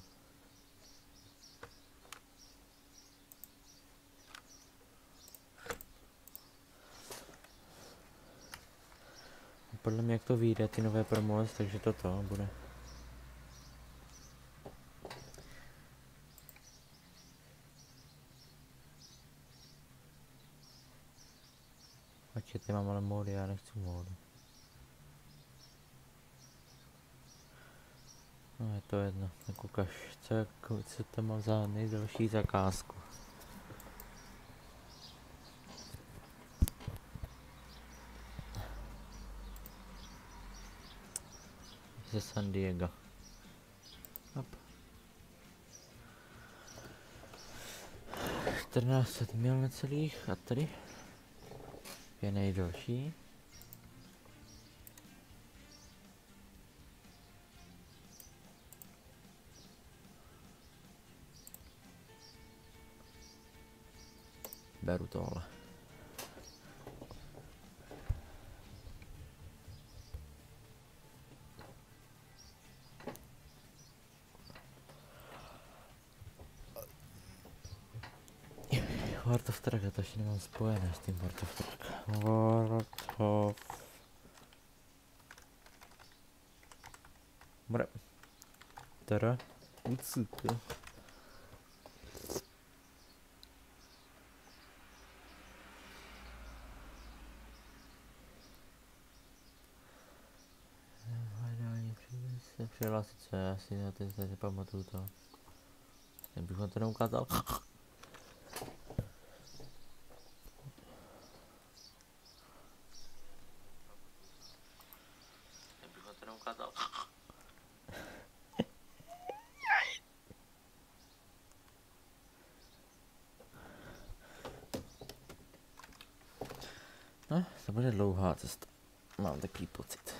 Podle mě jak to vyjde, ty nové promos, takže toto bude. Počkejte, mám ale módy, já nechci módy. No je to jedno, tak ukaž, co, co to mám za nejdelší zakázku. Ze San Diego. Hop. čtrnáct set mil necelých a tady je nejdelší. Beru tohle. World of Track, já to ještě nemám spojené s tím World of Track. World of... Bude. Teda. Ucíte. Přihlásit se, já si na teď nepamatuju to. Jak bych vám to neukázal. Jak bych vám to neukázal. No, to bude dlouhá cesta. Mám takový pocit.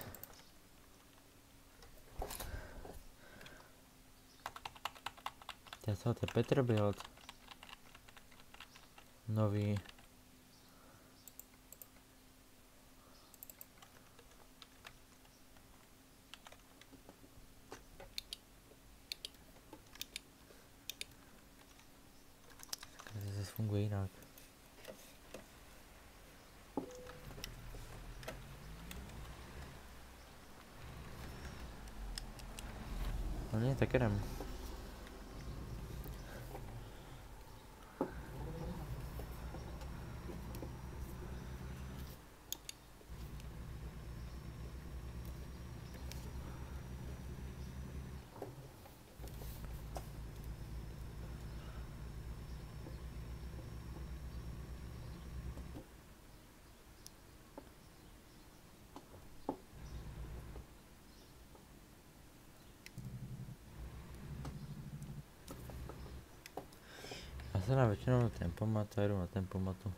To je co, to je Peterbilt. Nový. To zase funguje jinak. No ne, tak jdem. Já se na většinou na tempomatu, jedu na tempomatu.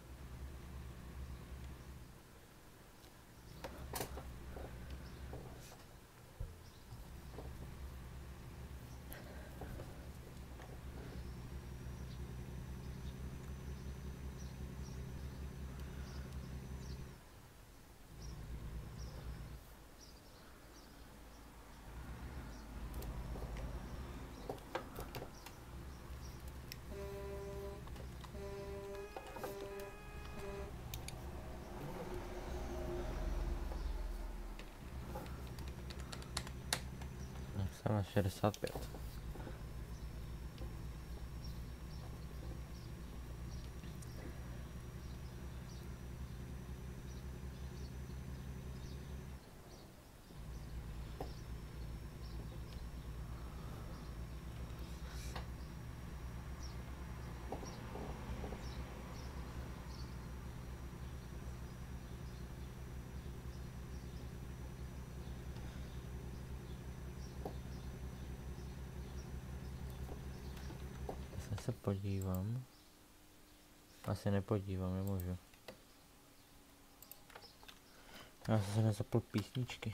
Na šedesát pět. Se podívám. Asi nepodívám, nemůžu. Já jsem se nezapl písničky.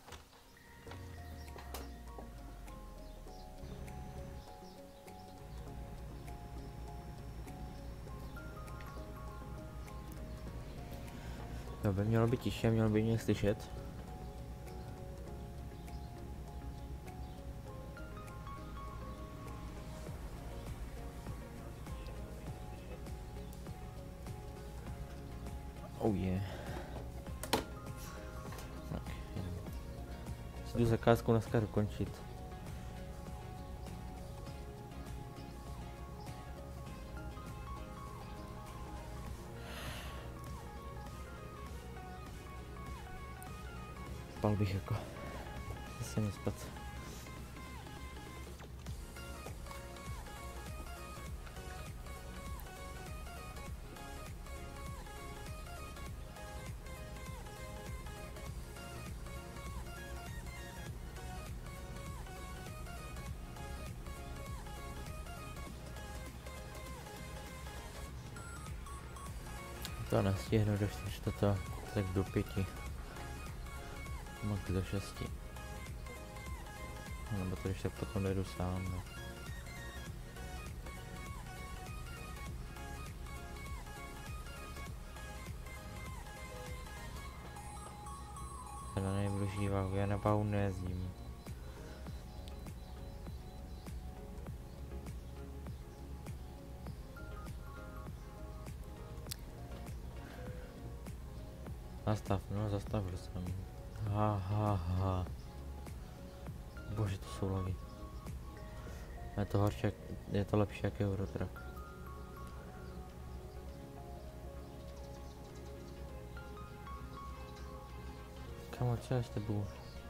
To by mělo být tiše, mělo by mě slyšet. Oh yeah. Tak, si tu zakázku dneska dokončit. Spal bych jako. Zase nespat. To nestihnu do čtyř toto, tak do pěti. Max do šesti. Nebo to když tak potom dojedu sám. No. Teda nebudu žívat, já na bahu nejezdím. Zastav, no zastavil jsem. Ha, ha, ha. Bože, to jsou lagy. Je to horší, jak, je to lepší jak Eurotrack. Kamo, co je s tebou?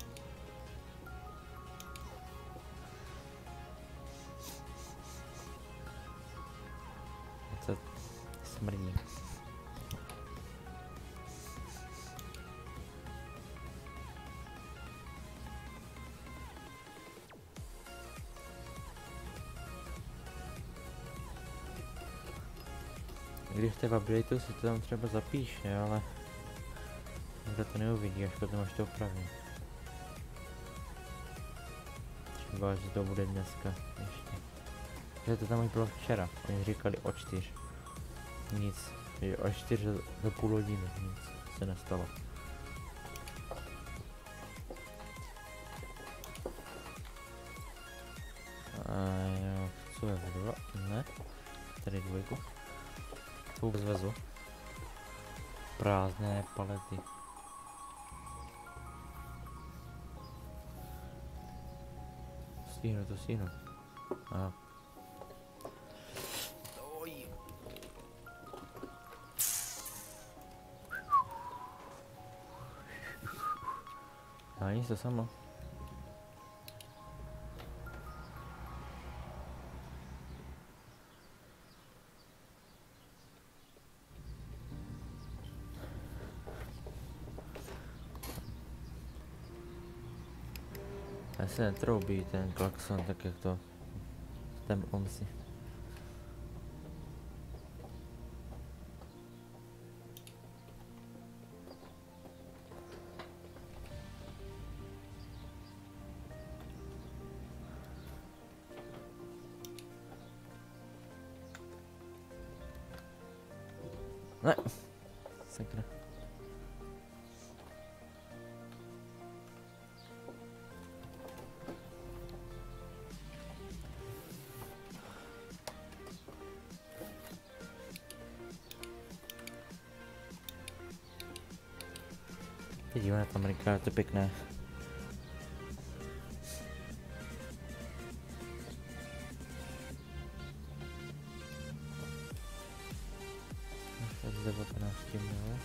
To smrdí. Když jste v updateu, si to tam třeba zapíše, ale nikdo to neuvidí, až potom až to opraví. Třeba, že to bude dneska ještě. Že to tam už bylo včera, oni říkali o čtyř. Nic, že o čtyř za půl hodiny, nic se nestalo. A já chci je dva, ne, tady dvojku. Vůbec vezu. Prázdné palety. Stihnu to, stihnu. Aha. A nic to samo. Já se netroubí ten klakson, tak jak to ten omsi. Ne, sakra. Díváme na to Amerika, to je pěkné. devatenáct měl.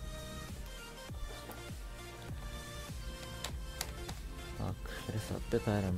Tak, šedesát pět a jedem.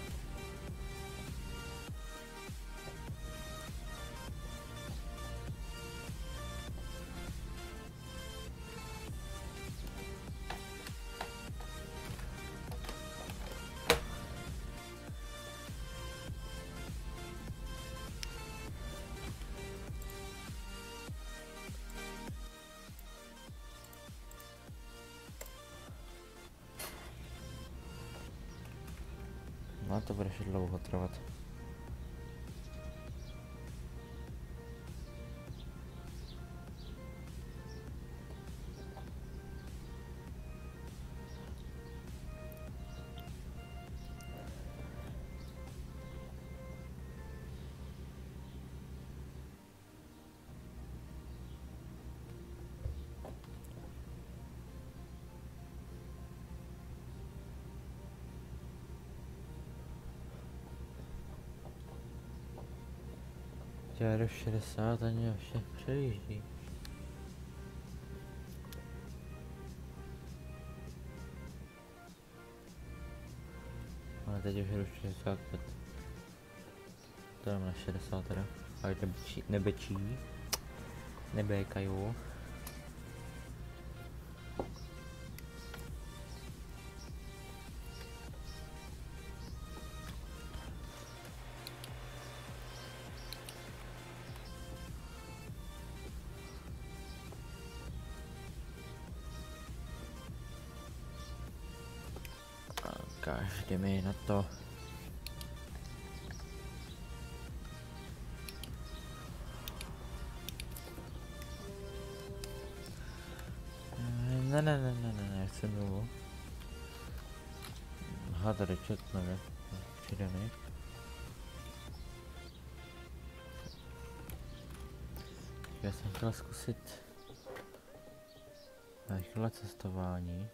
No to bude ještě dlouho trvat. Já do šedesát ani a vše přejíždí. Ale teď už jdu šedesát pět. To dám na šedesát teda. Ať nebečí, nebečí. Nebékajou. Každý mi na to. Ne, ne, ne, ne, ne, ne, chci nulu. Aha, tady čet, nevím, přidaný. Já jsem chtěl zkusit rychlé cestování.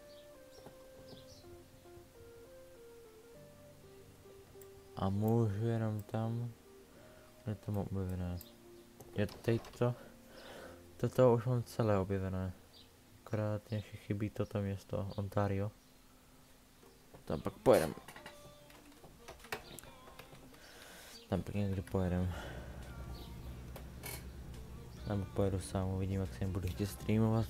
A můžu jenom tam, kde to mám objevené. Je teď to, toto už mám celé objevené. Akorát ještě chybí toto město, Ontario. Tam pak pojedem. Tam pak někdy pojedem. Tam pojedu sám, uvidím, jak se jim budu chtít streamovat.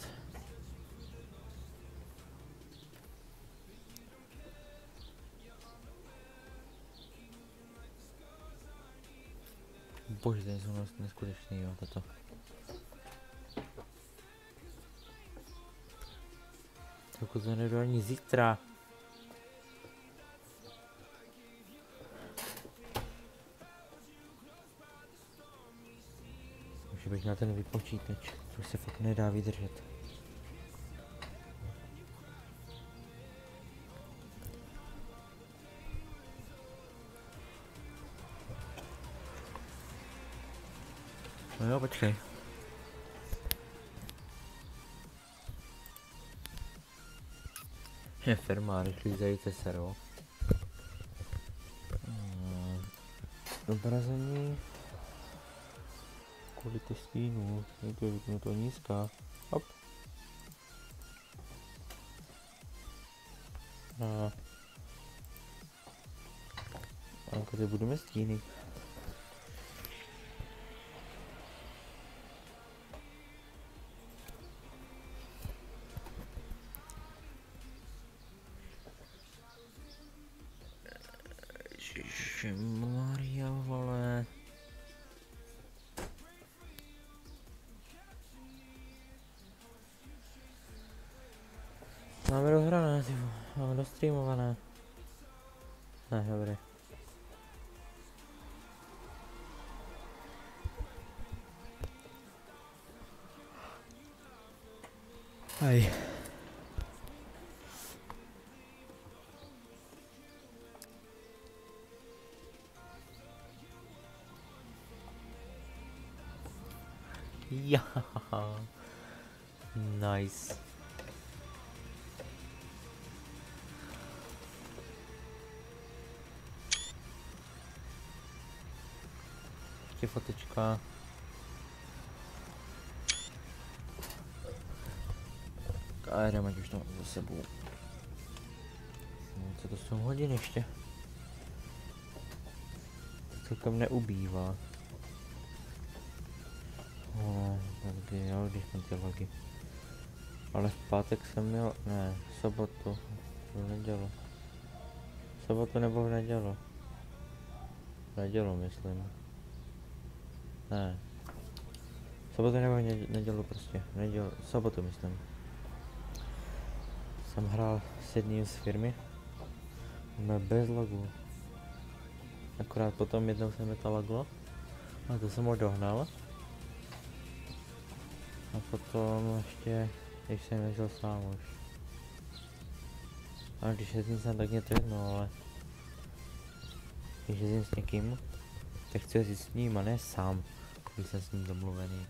Bože, ten jsou neskutečný, jo, toto. Dokud to nejdu ani zítra. Může bych na ten vypočítač, to se fakt nedá vydržet. No jo, počkej. Je firma, rychlý zajíce servo. Hmm. Zobrazení. Kvůli stínu, je to vypnuto nízká. Hop. A. A kde budeme stíny? Maria, vole. Máme dohrané, ty vole. Máme dostreamované. Ne, dobré. Hej. Ja, nice. Ještě fotička. A jedeme, ať už to mám za sebou. No, co to jsou hodiny ještě? Celkem neubývá. No, tak jo, když mám ty lagy. Ale v pátek jsem měl, ne, v sobotu, v nedělu. V sobotu nebo v nedělu? V nedělu myslím. Ne. V sobotu nebo v nedělu, nedělu prostě, v nedělu, v sobotu myslím. Jsem hrál s jedním z firmy. Jsme bez lagů. Akorát potom jednou se mi to laglo. A to jsem ho dohnal. A potom ještě, když jsem jezdil sám už. A když jezdím sám, tak mě to jedno, ale když jezdím s někým, tak chci jezdit s ním a ne sám, když jsem s ním domluvený.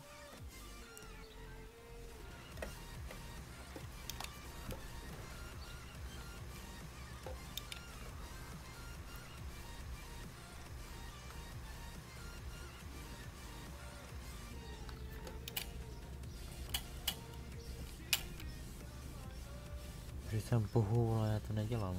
Že jsem bohu, ale já to nedělám.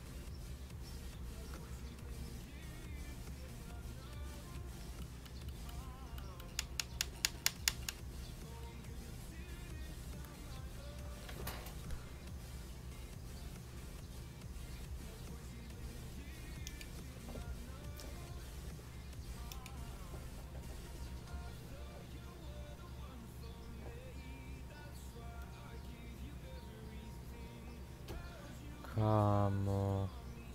Kámo.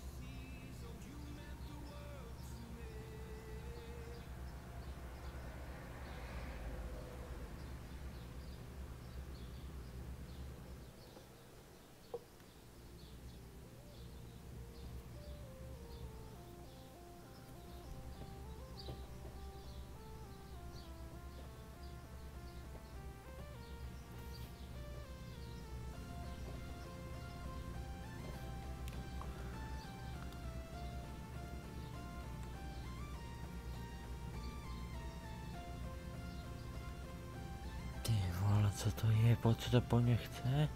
Ty vole, co to je? Po co to po mně chce?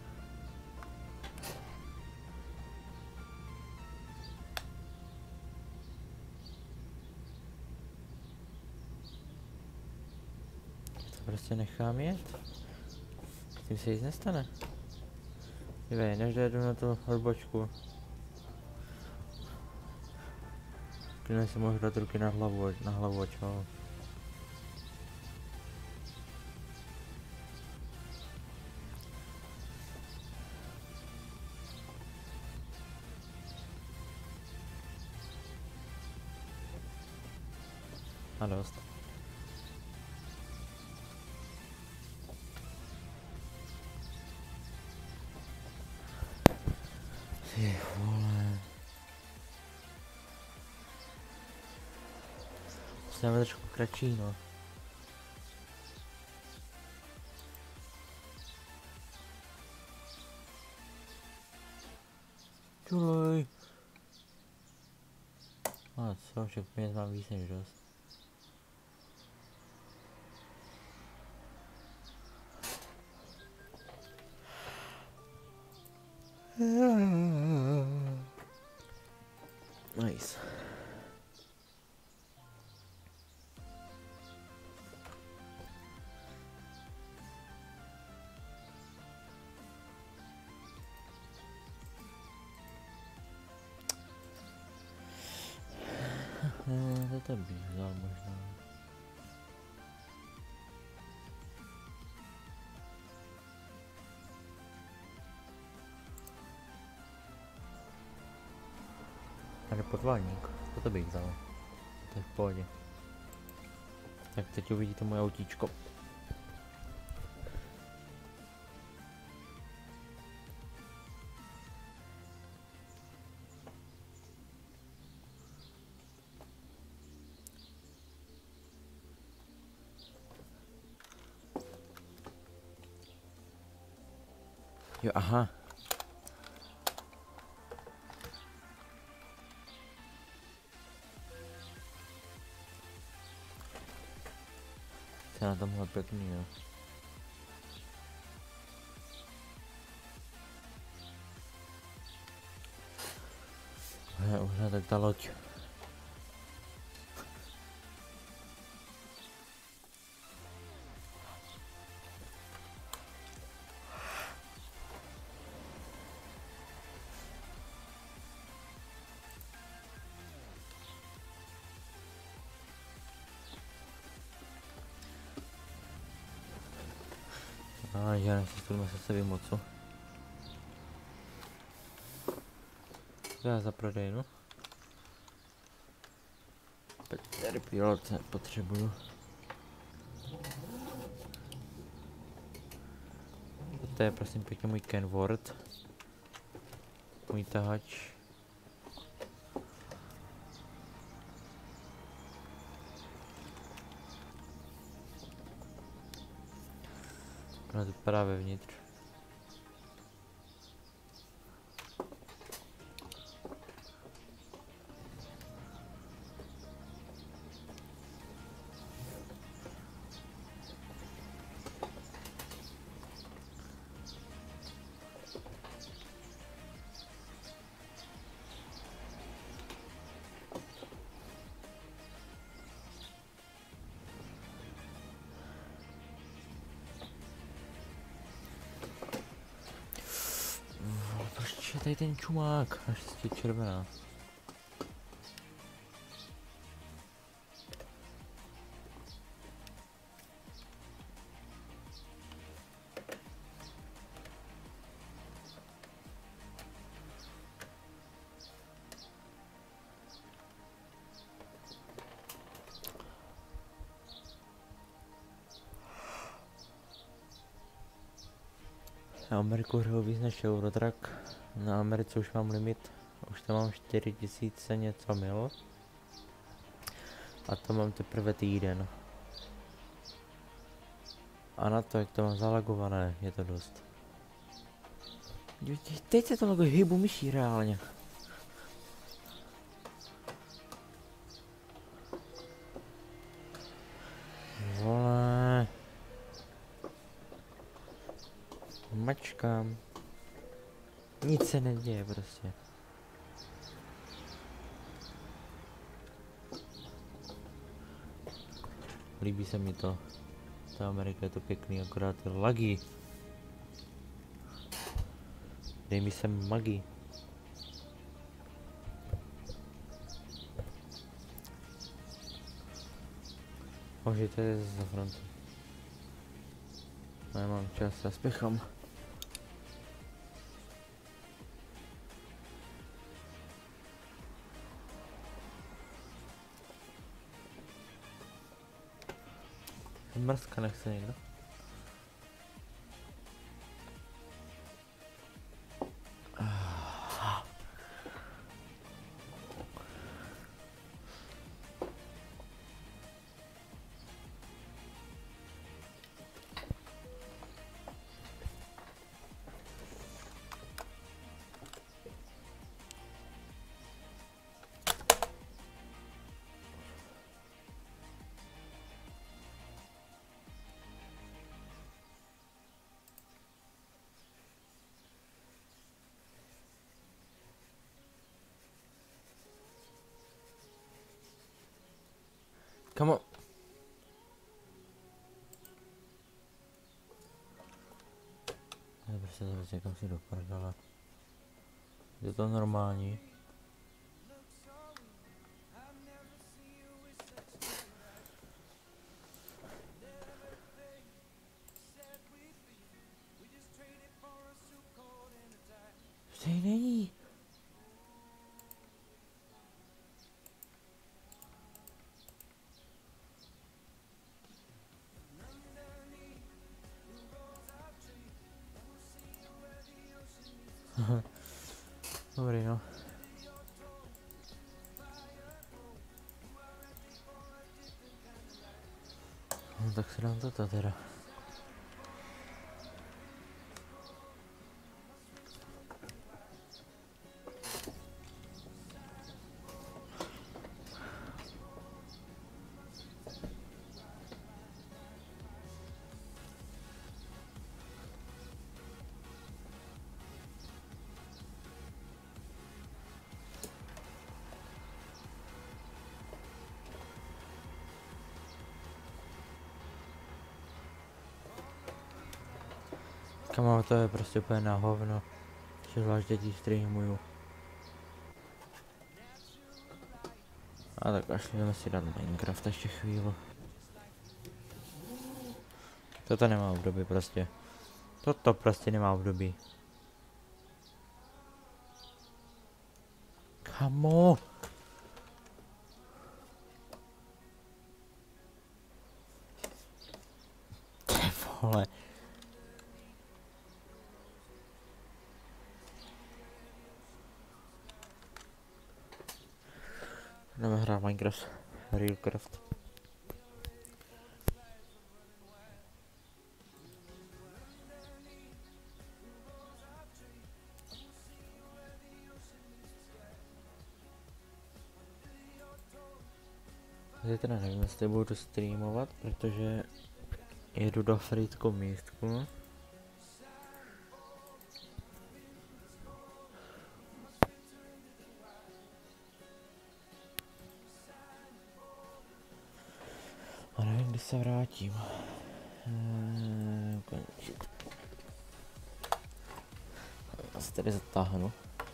To prostě nechám jet? S tím se nic nestane. Dívej, než dojedu na tu odbočku. Klidně si můžu dát ruky na hlavu, na hlavu, čau. A dost. Ty vole. Musíme trošku kratší, no. Čulej. A co, však peněz mám víc než dost. Nice. To to bych vzal možná. Tady podvalník, toto bych vzal. To je v pohodě. Tak teď uvidíte moje autíčko. Jo, aha. To je na tomhle pěkný, jo. No tak ta loď. A že si to se se vymocu. Já za prodej, no. Tady pilot potřebuju. To je prosím pěkně můj Kenworth. Můj tahač. No to vypadá vevnitř. Proč je tady ten čumák? Až je červená. Na Ameriku hraju víc než Eurotrack. Na Americe už mám limit, už tam mám čtyři tisíce něco mil. A to mám teprve týden. A na to, jak to mám zalagované, je to dost. Teď se to laguje, hybu myší reálně. Vole. Mačkám. Nic se neděje prostě. Líbí se mi to. Ta Amerika je to pěkný, akorát ty lagy. Dej mi sem magii. Bože, to je za frontu. Nemám čas, já spěchám. Mrzka nechce někdo? Come on. Já prostě to někam si do prdele. Je to normální? To jí není. Dobrý, no. No tak si dám toto teda. Kamo, to je prostě úplně na hovno. Že zvlášť dětí streamuju. A tak až jdeme si dát Minecraft ještě chvíli. Toto nemá období prostě. Toto prostě nemá období. Kamo! Ty vole. Jdeme hrát Minecraft. Realcraft. Zítra nevím, jestli budu streamovat, protože jedu do Frýdku místku. A nevím, kdy se vrátím. Eee, končit. Já se tady zatáhnu.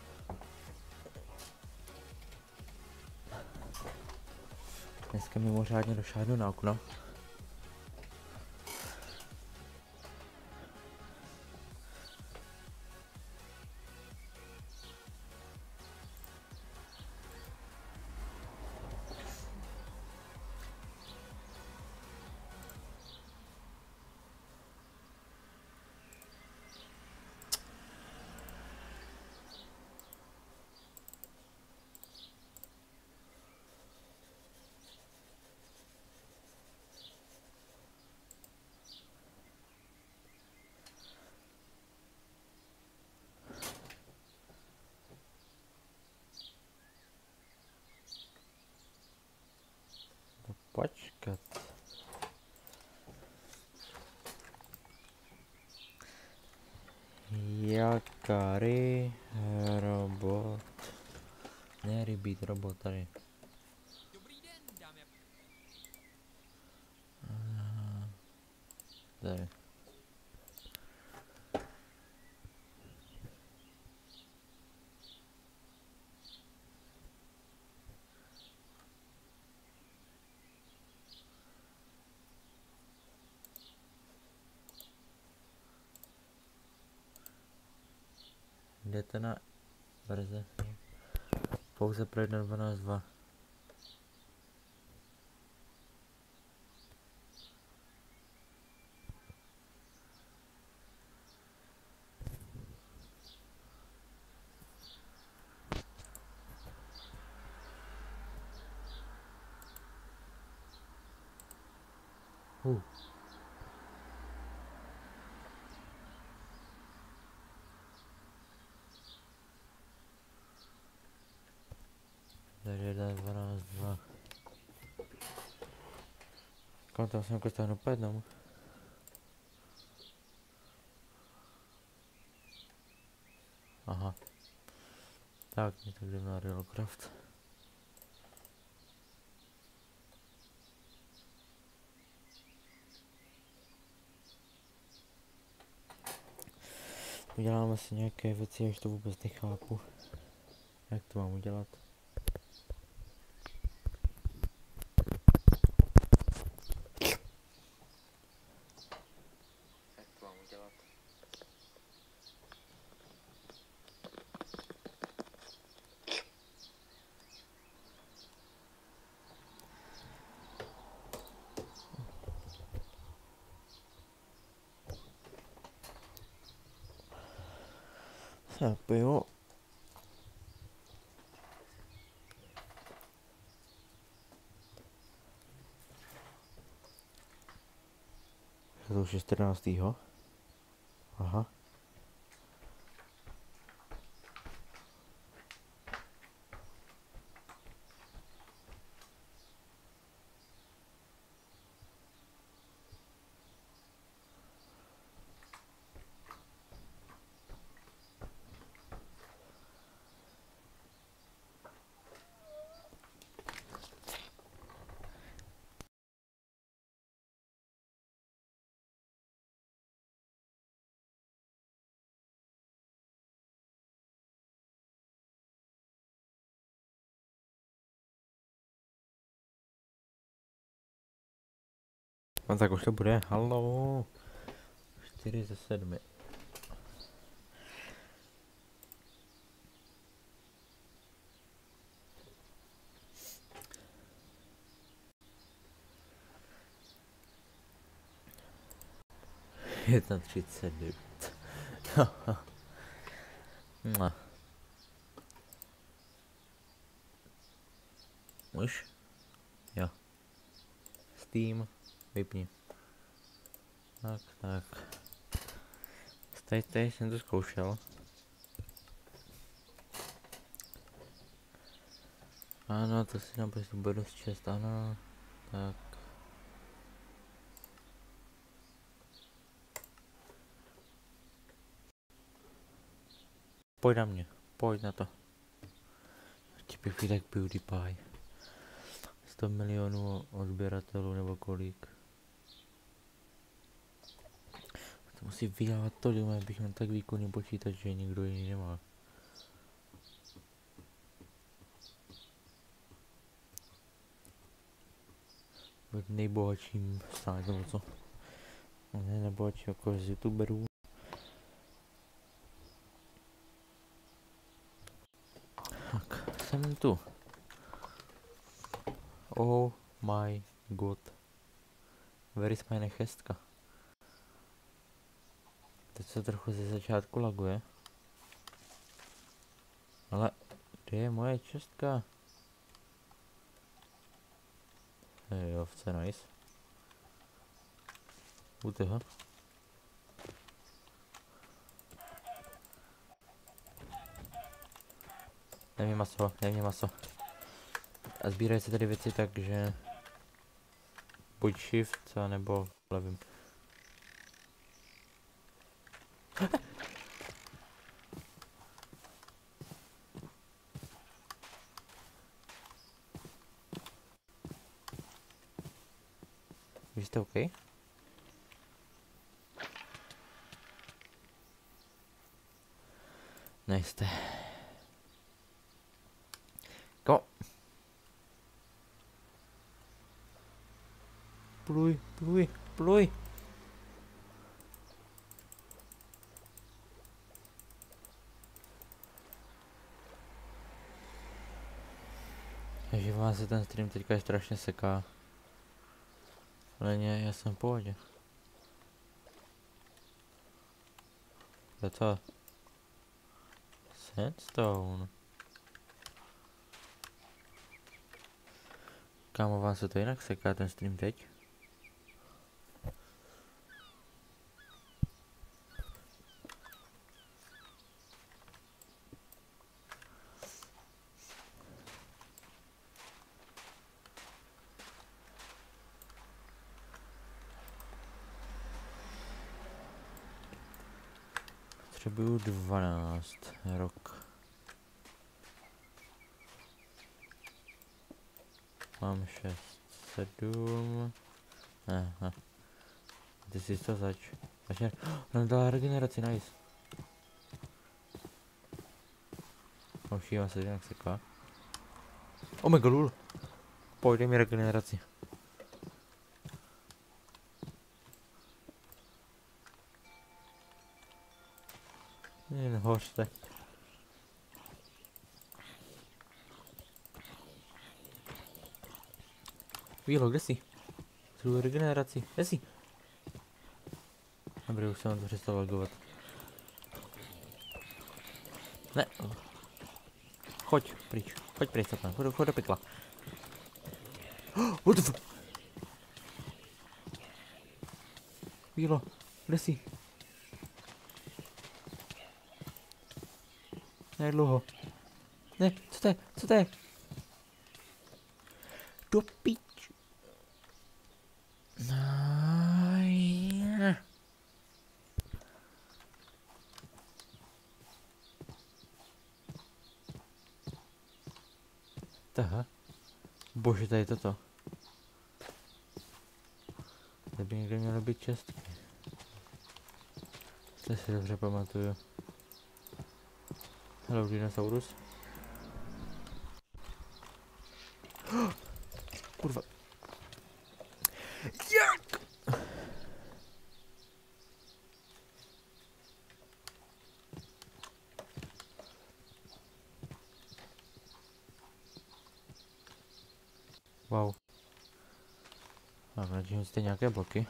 Dneska mimořádně došáhnu na okno. Počkat. Jakary robot. Ne, rybít robot tady. Dobrý den, dámy a Aha. Tady. Jdete na verze pouze pro jedna dvanáct dva. Uh. jedna dvanáct dva. Quanto jsem custando po jednom? Aha. Tak, tak jdeme na Realcraft. Uděláme si nějaké věci, až to vůbec nechápu. Jak to mám udělat? Tak jo. Je to už je čtrnáctého Aha. No tak už to bude, halo. čtyři ze sedmi. Jedna třicet devět. Už? Jo. Steam, vypni. Tak, tak. Tady, tady jsem to zkoušel. Ano, to si naprosto bude dost čest, ano. Tak. Pojď na mě, pojď na to. Ti bych tak PewDiePie. sto milionů odběratelů nebo kolik. To musí vydávat tolik, abych měl tak výkonný počítač, že nikdo jiný nemá. Být nejbohatším stát, nebo co? Ne, nejbohatší jako z youtuberů. Tak, jsem tu. Oh my god. Where is my nechestka? Teď se trochu ze začátku laguje. Ale kde je moje čestka? Hej, jo, vce nice. U toho. Dej mi maso, dej mi maso. A sbírají se tady věci tak, že buď shift, nebo levým. Vy jste OK? Nejste. Kom. Pluj, pluj, pluj. Takže vám se ten stream teďka strašně seká. Ale ne, já jsem v pohodě. To co? Sandstone. Kámo, vám se to jinak seká ten stream teď? Potřebuju dvanáct rok. Mám šest, sedm. Aha. Ty jsi to zač. Začne. No dala regeneraci, nice. Všímá se, jak se ká. Omega lul. Pojď, mi regeneraci. Jen hořte. Vílo, kde jsi? Potřebuji regeneraci. Kde jsi? Dobrý, už jsem to přestal lagovat. Ne. Choď pryč. Choď pryč, Satan. Choď, choď do pekla. What the fuck? Vílo, kde jsi? Ne, dlouho. Ne, co to je? Co to je? Do pič. No, Aha. Bože, tady toto. Tady by někde mělo být čestky. To si dobře pamatuju. Hello, dinosaurus. Kurva. Jak? Tak, radši hostíte nějaké bloky.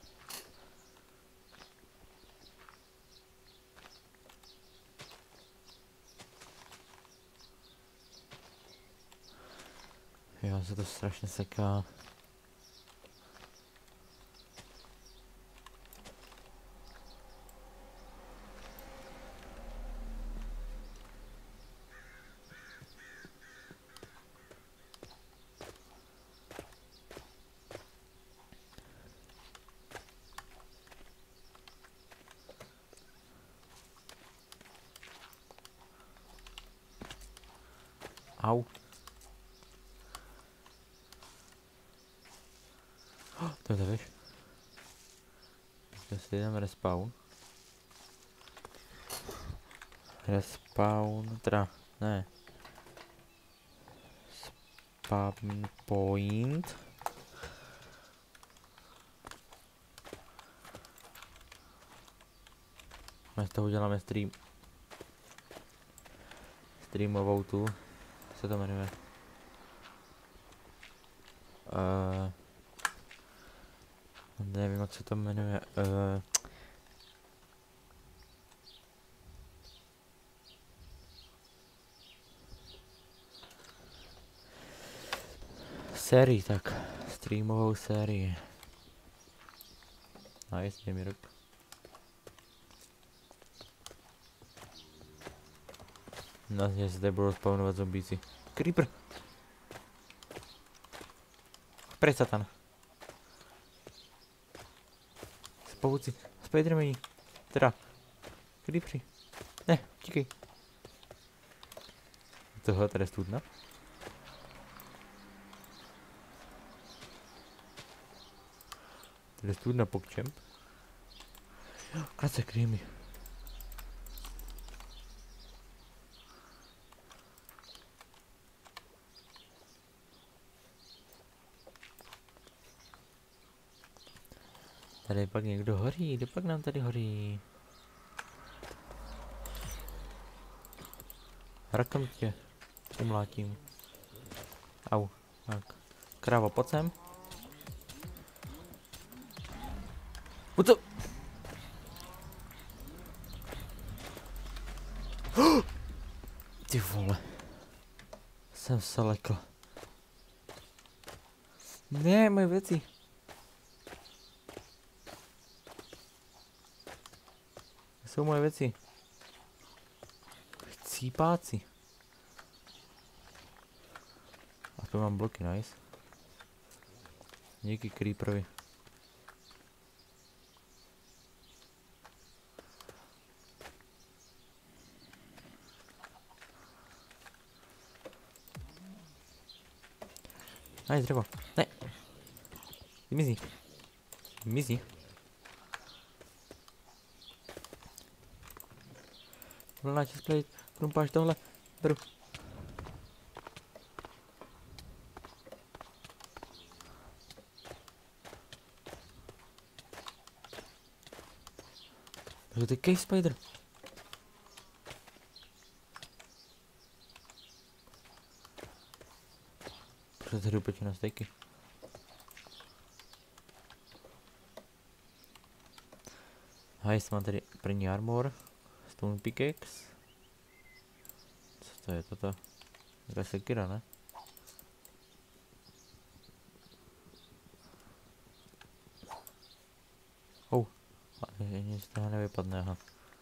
Jo, se to strašně seká. Au. Oh, to je víš. Já si jdeme respawn. Respawn, teda, ne. Spawn point. My z toho uděláme stream. Streamovou tu. Jak se to jmenuje? Uh, nevím, jak se to jmenuje. Uh, sérii, tak. Streamovou sérii. Nice, dej mi rok. No, že se tady budou spawnovat zombíci. Creeper! Pryč, satan. Spouci. Spidermani. Teda. Creepery. Ne, tíkej. Tohle tady je studna. Tady je studna pokčemp. Kace creamy. Tady pak někdo hoří, kde pak nám tady hoří? Rakam tě, umlátím. Au, tak. Krávo, pojď sem. What the? Ty vole. Jsem se lekl. Ne, moje věci. Jsou moje věci. Cípáci. A tu mám bloky, nice. Díky creeperovi. Nice, dřevo. Ne. Mizí. Mizí. Vlna čas klejit, krumpáš tohle, beru. Takže to je cave spider. Proč to jdu pěti na stejky? Hajs, mám tady první armor. Stone pickaxe. Co to je toto? Jaká sekira, ne? Oh, nic z toho nevypadne, aha.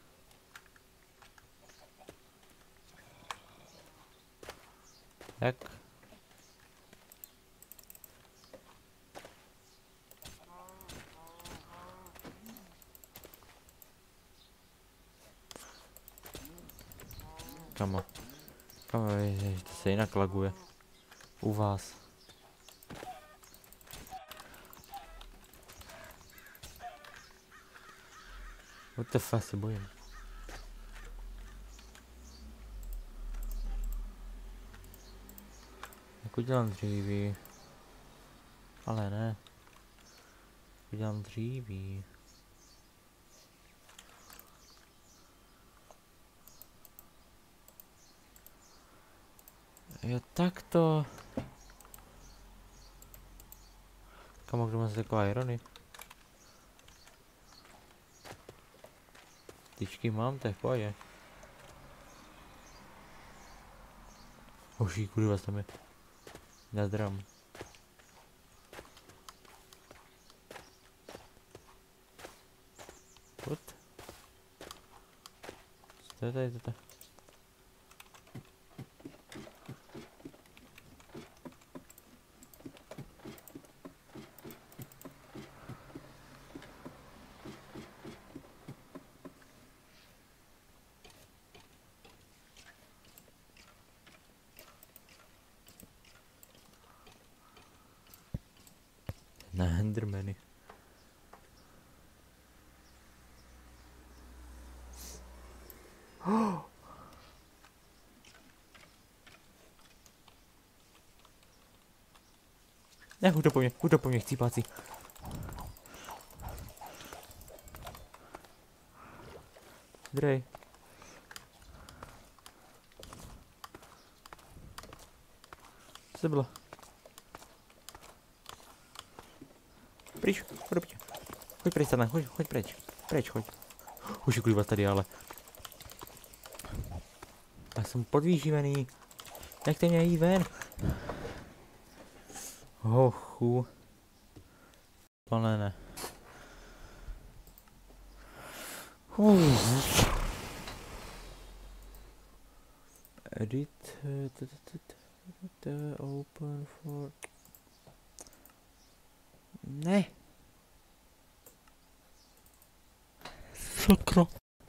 Jak? Kamo. Kamo, to se jinak laguje. U vás. What the fuck, se bojím. Jak udělám dříví? Ale ne. Udělám dříví. Jo, tak to. Kamo, kdo má zase jako irony? Tyčky mám, to je v pohodě. Hoší, kudy vás tam je. Nazdram. What? Co to je tady toto? Na Endermany. Oh. Ne, huď to po mně, huď to po mně, chcípáci. Drej. Co to bylo? Pryč, hoď tě. Hoď pryč, Satan, hoď, hoď pryč. Pryč, hoď. Už je vás tady, ale. Já jsem podvýživený. Nechte mě jít ven. Hochu. Ale ne. Uf. Edit. Open for. Ne. Sakra.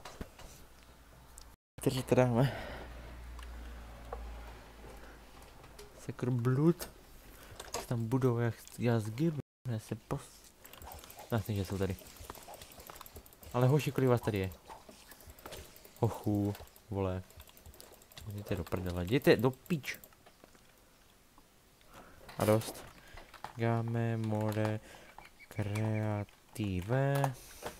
Takže to dáme. Sakra blud. Tam budou, jak já zgybu. Já se pos... Myslím, že jsou tady. Ale hoši, kolik vás tady je? Ochu, vole. Jděte do prdele, jděte do píč. A dost. Game more creative.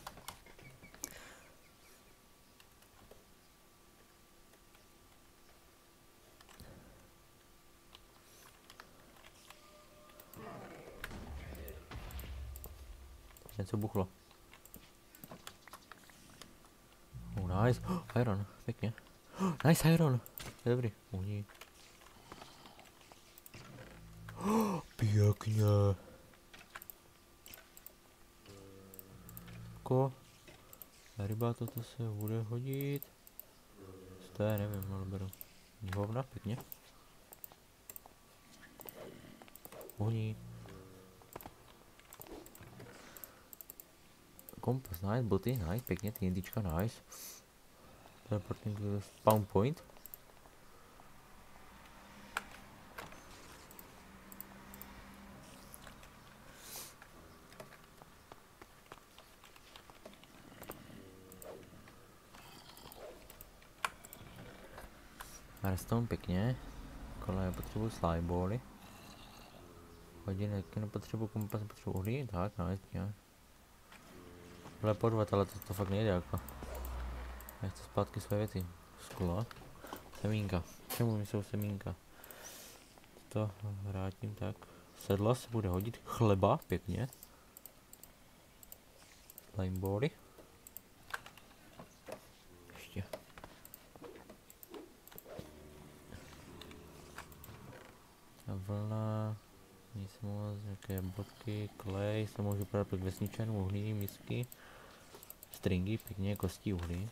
Něco buchlo. Oh, nice. Oh, iron, pěkně. Oh, nice iron. Dobrý. Uhni. Oh, pěkně. Ko? Ryba, toto se bude hodit. To je, nevím, ale beru. Hovna, pěkně. Uhni. Kompas, nice, boty, nice, pěkně, ty indička, nice. Teleporting to spawn point. Redstone pěkně. Kole potřebuji slybally. Hodiny, nepotřebuji kompas, nepotřebuji uhlí, tak, nice, pěkně. Teleportovat, ale to, to fakt nejde jako. Já chci zpátky své věci. Sklo. Semínka. Čemu mi jsou semínka? To vrátím tak. Sedla se bude hodit. Chleba, pěkně. Slimebally. Ještě. A vlna. Nic moc, nějaké bodky, klej, se můžu prodat pod vesničanů, uhlí, misky. Stringy, pěkně, kostí, uhlí.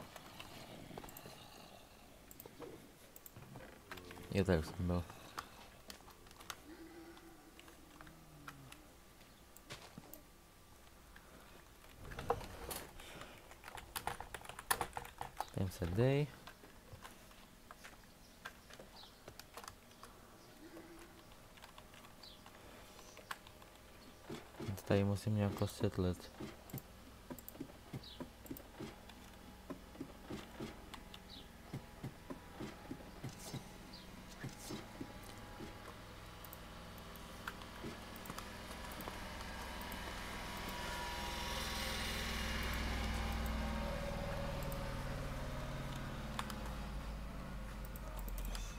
Je to, jak jsem byl. Ten se dej. Tady musím nějak osvětlit.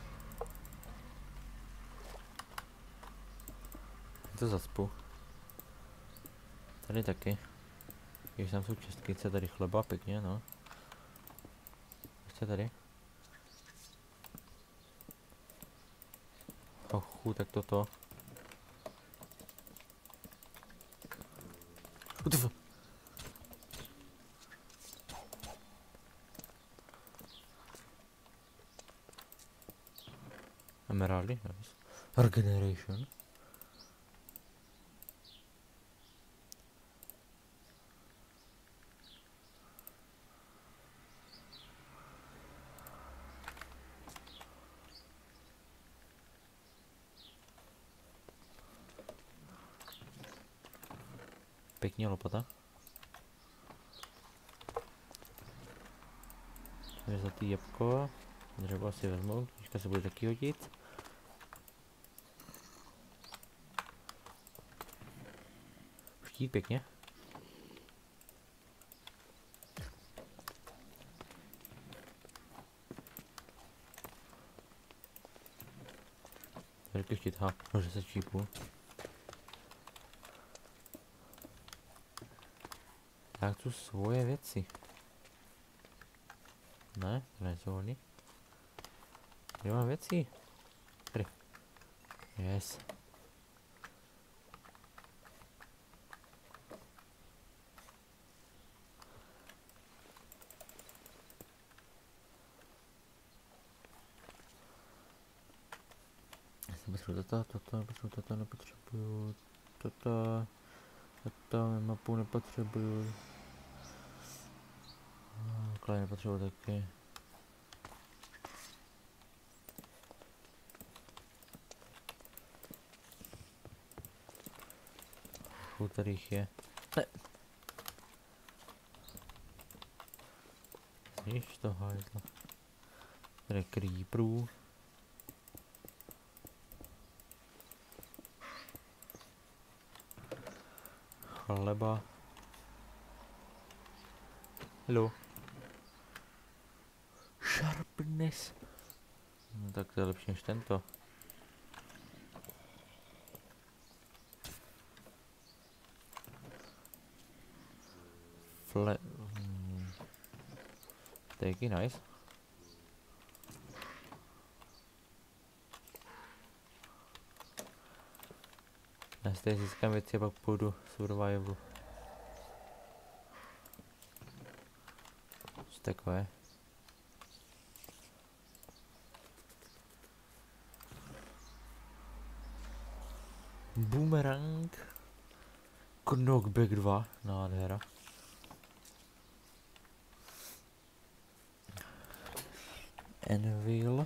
To zaspu. Tady taky. Když tam jsou čestkyce, tady chleba, pěkně, no. Ještě tady. Ochu, tak toto. Utf. Emeraldy, nice. Regeneration. Pěkně lopata. Tady zlatý jabko. Dřevo si vezmu, teďka se bude taky hodit. Štít pěkně. Velký štít, ha, nože se čípu. Tak tu svoje věci. Ne, to nejsou oni. Kde mám věci? Tady. Yes. Potřebuji toto, toto, potřebuji toto, nepotřebuju toto, toto, mapu nepotřebuju. Klej nepotřebuji taky. Fů, tady jich je. Ne. Znič to hajzla. Tady creeperů. Chleba. Hello. Sharpness. No, tak to je lepší než tento. Fle... Hmm. To je jaký nice. Já si tady získám věci a pak půjdu survival. Co takové? Boomerang. Knockback dva, nádhera. Anvil.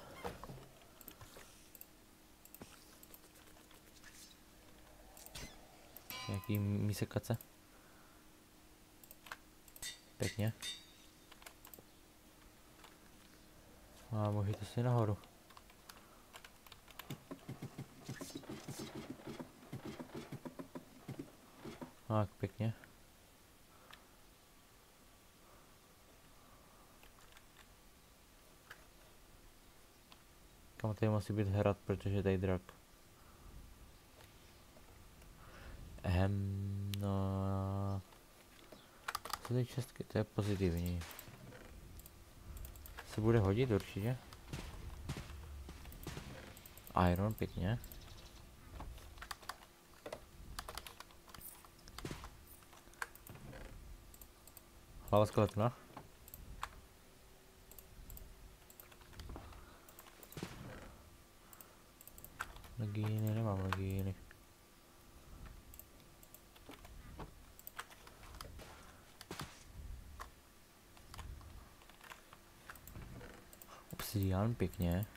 Jaký mísekace. Pěkně. A můžete si nahoru. Tak, pěkně. Kam tady musí být hrad, protože tady drak. Ehm, no... Co tady čestky, to je pozitivní. Se bude hodit určitě. Iron, pěkně. Hlava skeletona. Legíny, nemám legíny. Obsidian, pěkně.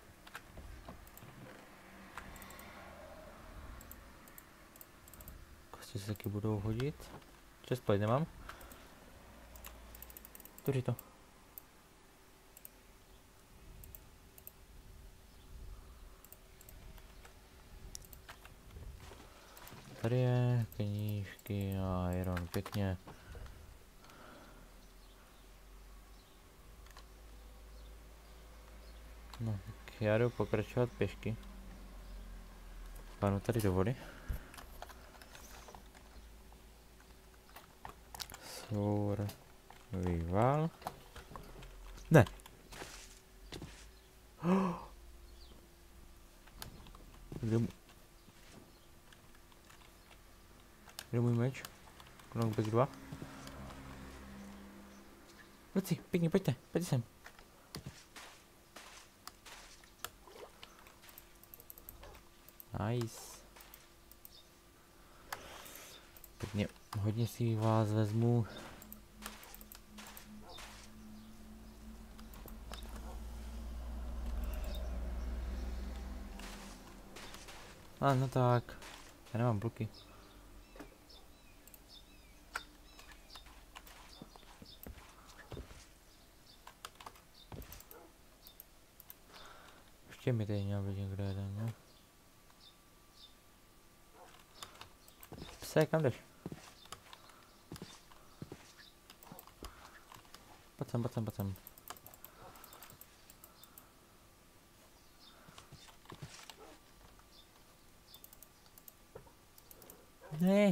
Kosti se taky budou hodit. Chestplate nemám. Tuži to. Tady je knížky a iron, pěkně. No, tak já jdu pokračovat pěšky. Pánu tady do vody. Tvor. Vyval. Ne. Kde, m- kde je můj meč? Knockback dva. Luci, pěkně, pojďte, pojďte sem. Nice. Pěkně, hodně si vás vezmu. A no tak, já nemám bloky. Ještě mi tady měl být někde jeden, no. Pse, kam jdeš? Pojď sem, pojď sem, pojď sem. Ne.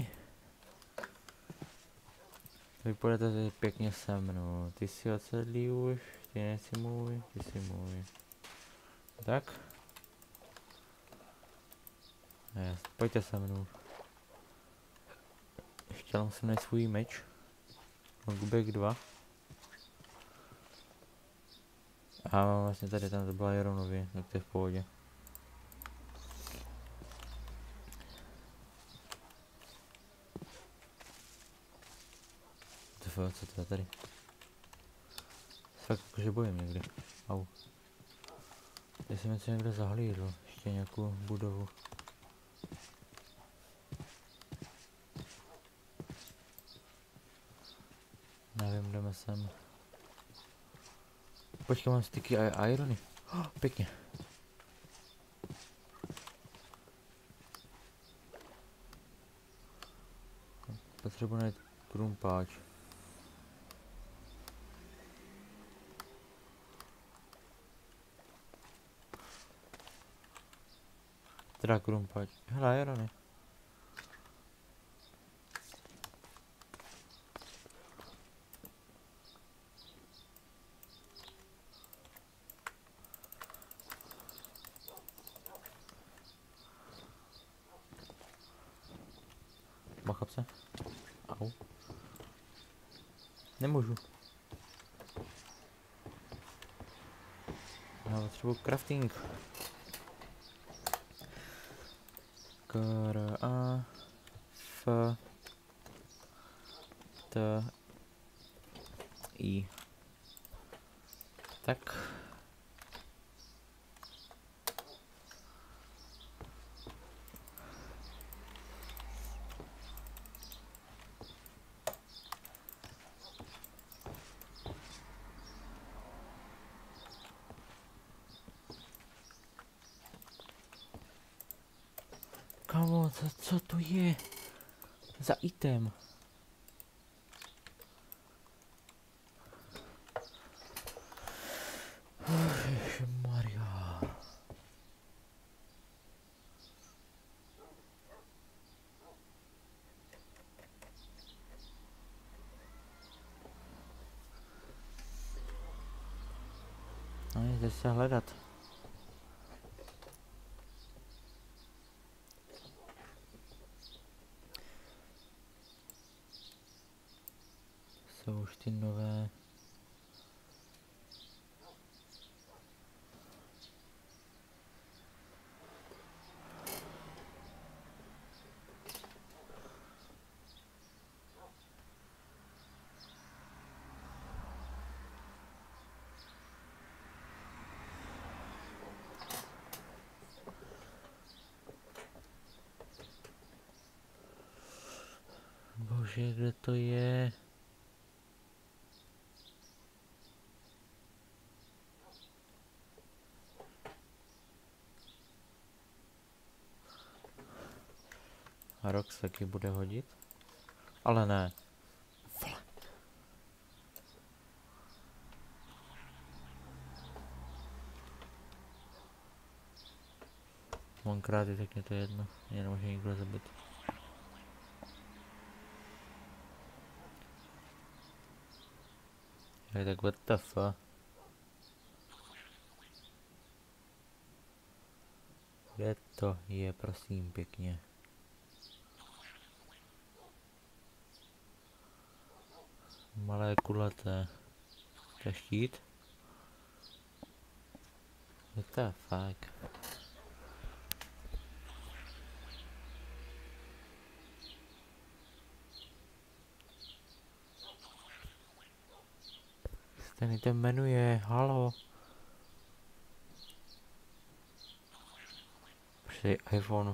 Vy půjdete tady pěkně se mnou. Ty si odsedlí už, ty nejsi můj, ty jsi můj. Tak. Ne, pojďte se mnou. Ještě musím najít svůj meč. Knockback dva. A mám vlastně tady tam to byla Jeronově, tak to je v pohodě. To, co to je tady? Fakt jakože bojím někde. Au. Já jsem něco někde zahlídl, ještě nějakou budovu. Nevím, jdeme sem. Počkej, mám sticky a irony. Oh, pěkně. Potřebuji najít krumpáč. Teda krumpáč. Hele, irony. Bacha pse. Au. Nemůžu. Já potřebuji crafting. K, R, A, F, T, I. Tak. Kamo, co, co to je za item? Ježišmarja. No, jde se hledat. Jsou už ty nové. Bože, kde to je? A Rox taky bude hodit? Ale ne. Mám kráty, tak je to jedno. Mě nemůže nikdo zabít. Hej, tak what the fuck? Kde to je, prosím, pěkně? Malé kulaté. To je štít? What the fuck? Ten ten jmenuje, halo. Při iPhone.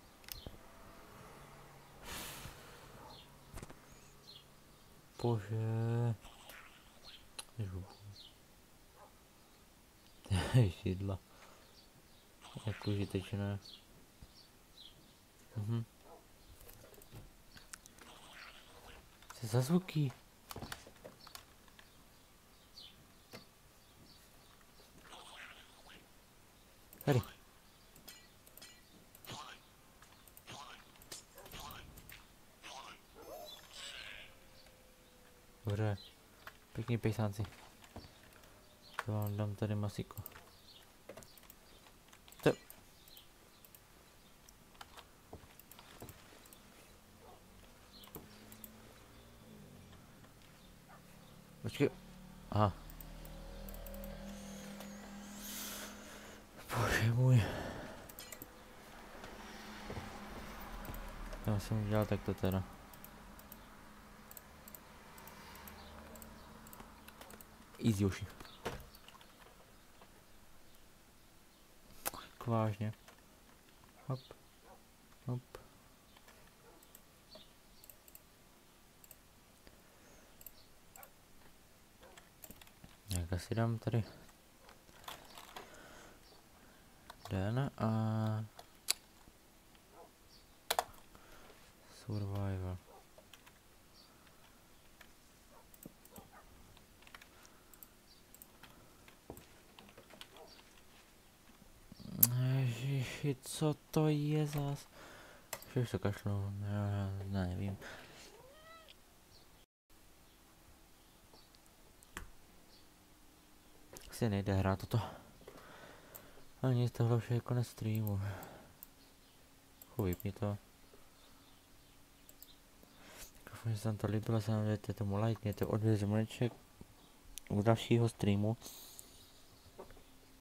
Bože. Židla. Jak užitečné. Mhm. Co za zvuky? Tady. Dobře. Pěkný pejsánci. To vám dám tady masíko. To. Počkej. Aha. Bože můj. Já jsem udělal takto teda. Easy uši. Tak vážně. Hop. Hop. Jak asi dám tady den a survival. Ježiši, co to je zas? Už to kašlu, ne, ne, nevím. Si nejde hrát toto. Ale nic, tohle už je konec streamu. Vypni to. Doufám, že se vám to líbilo, se vám dejte tomu like, mějte odběr zvoneček u dalšího streamu.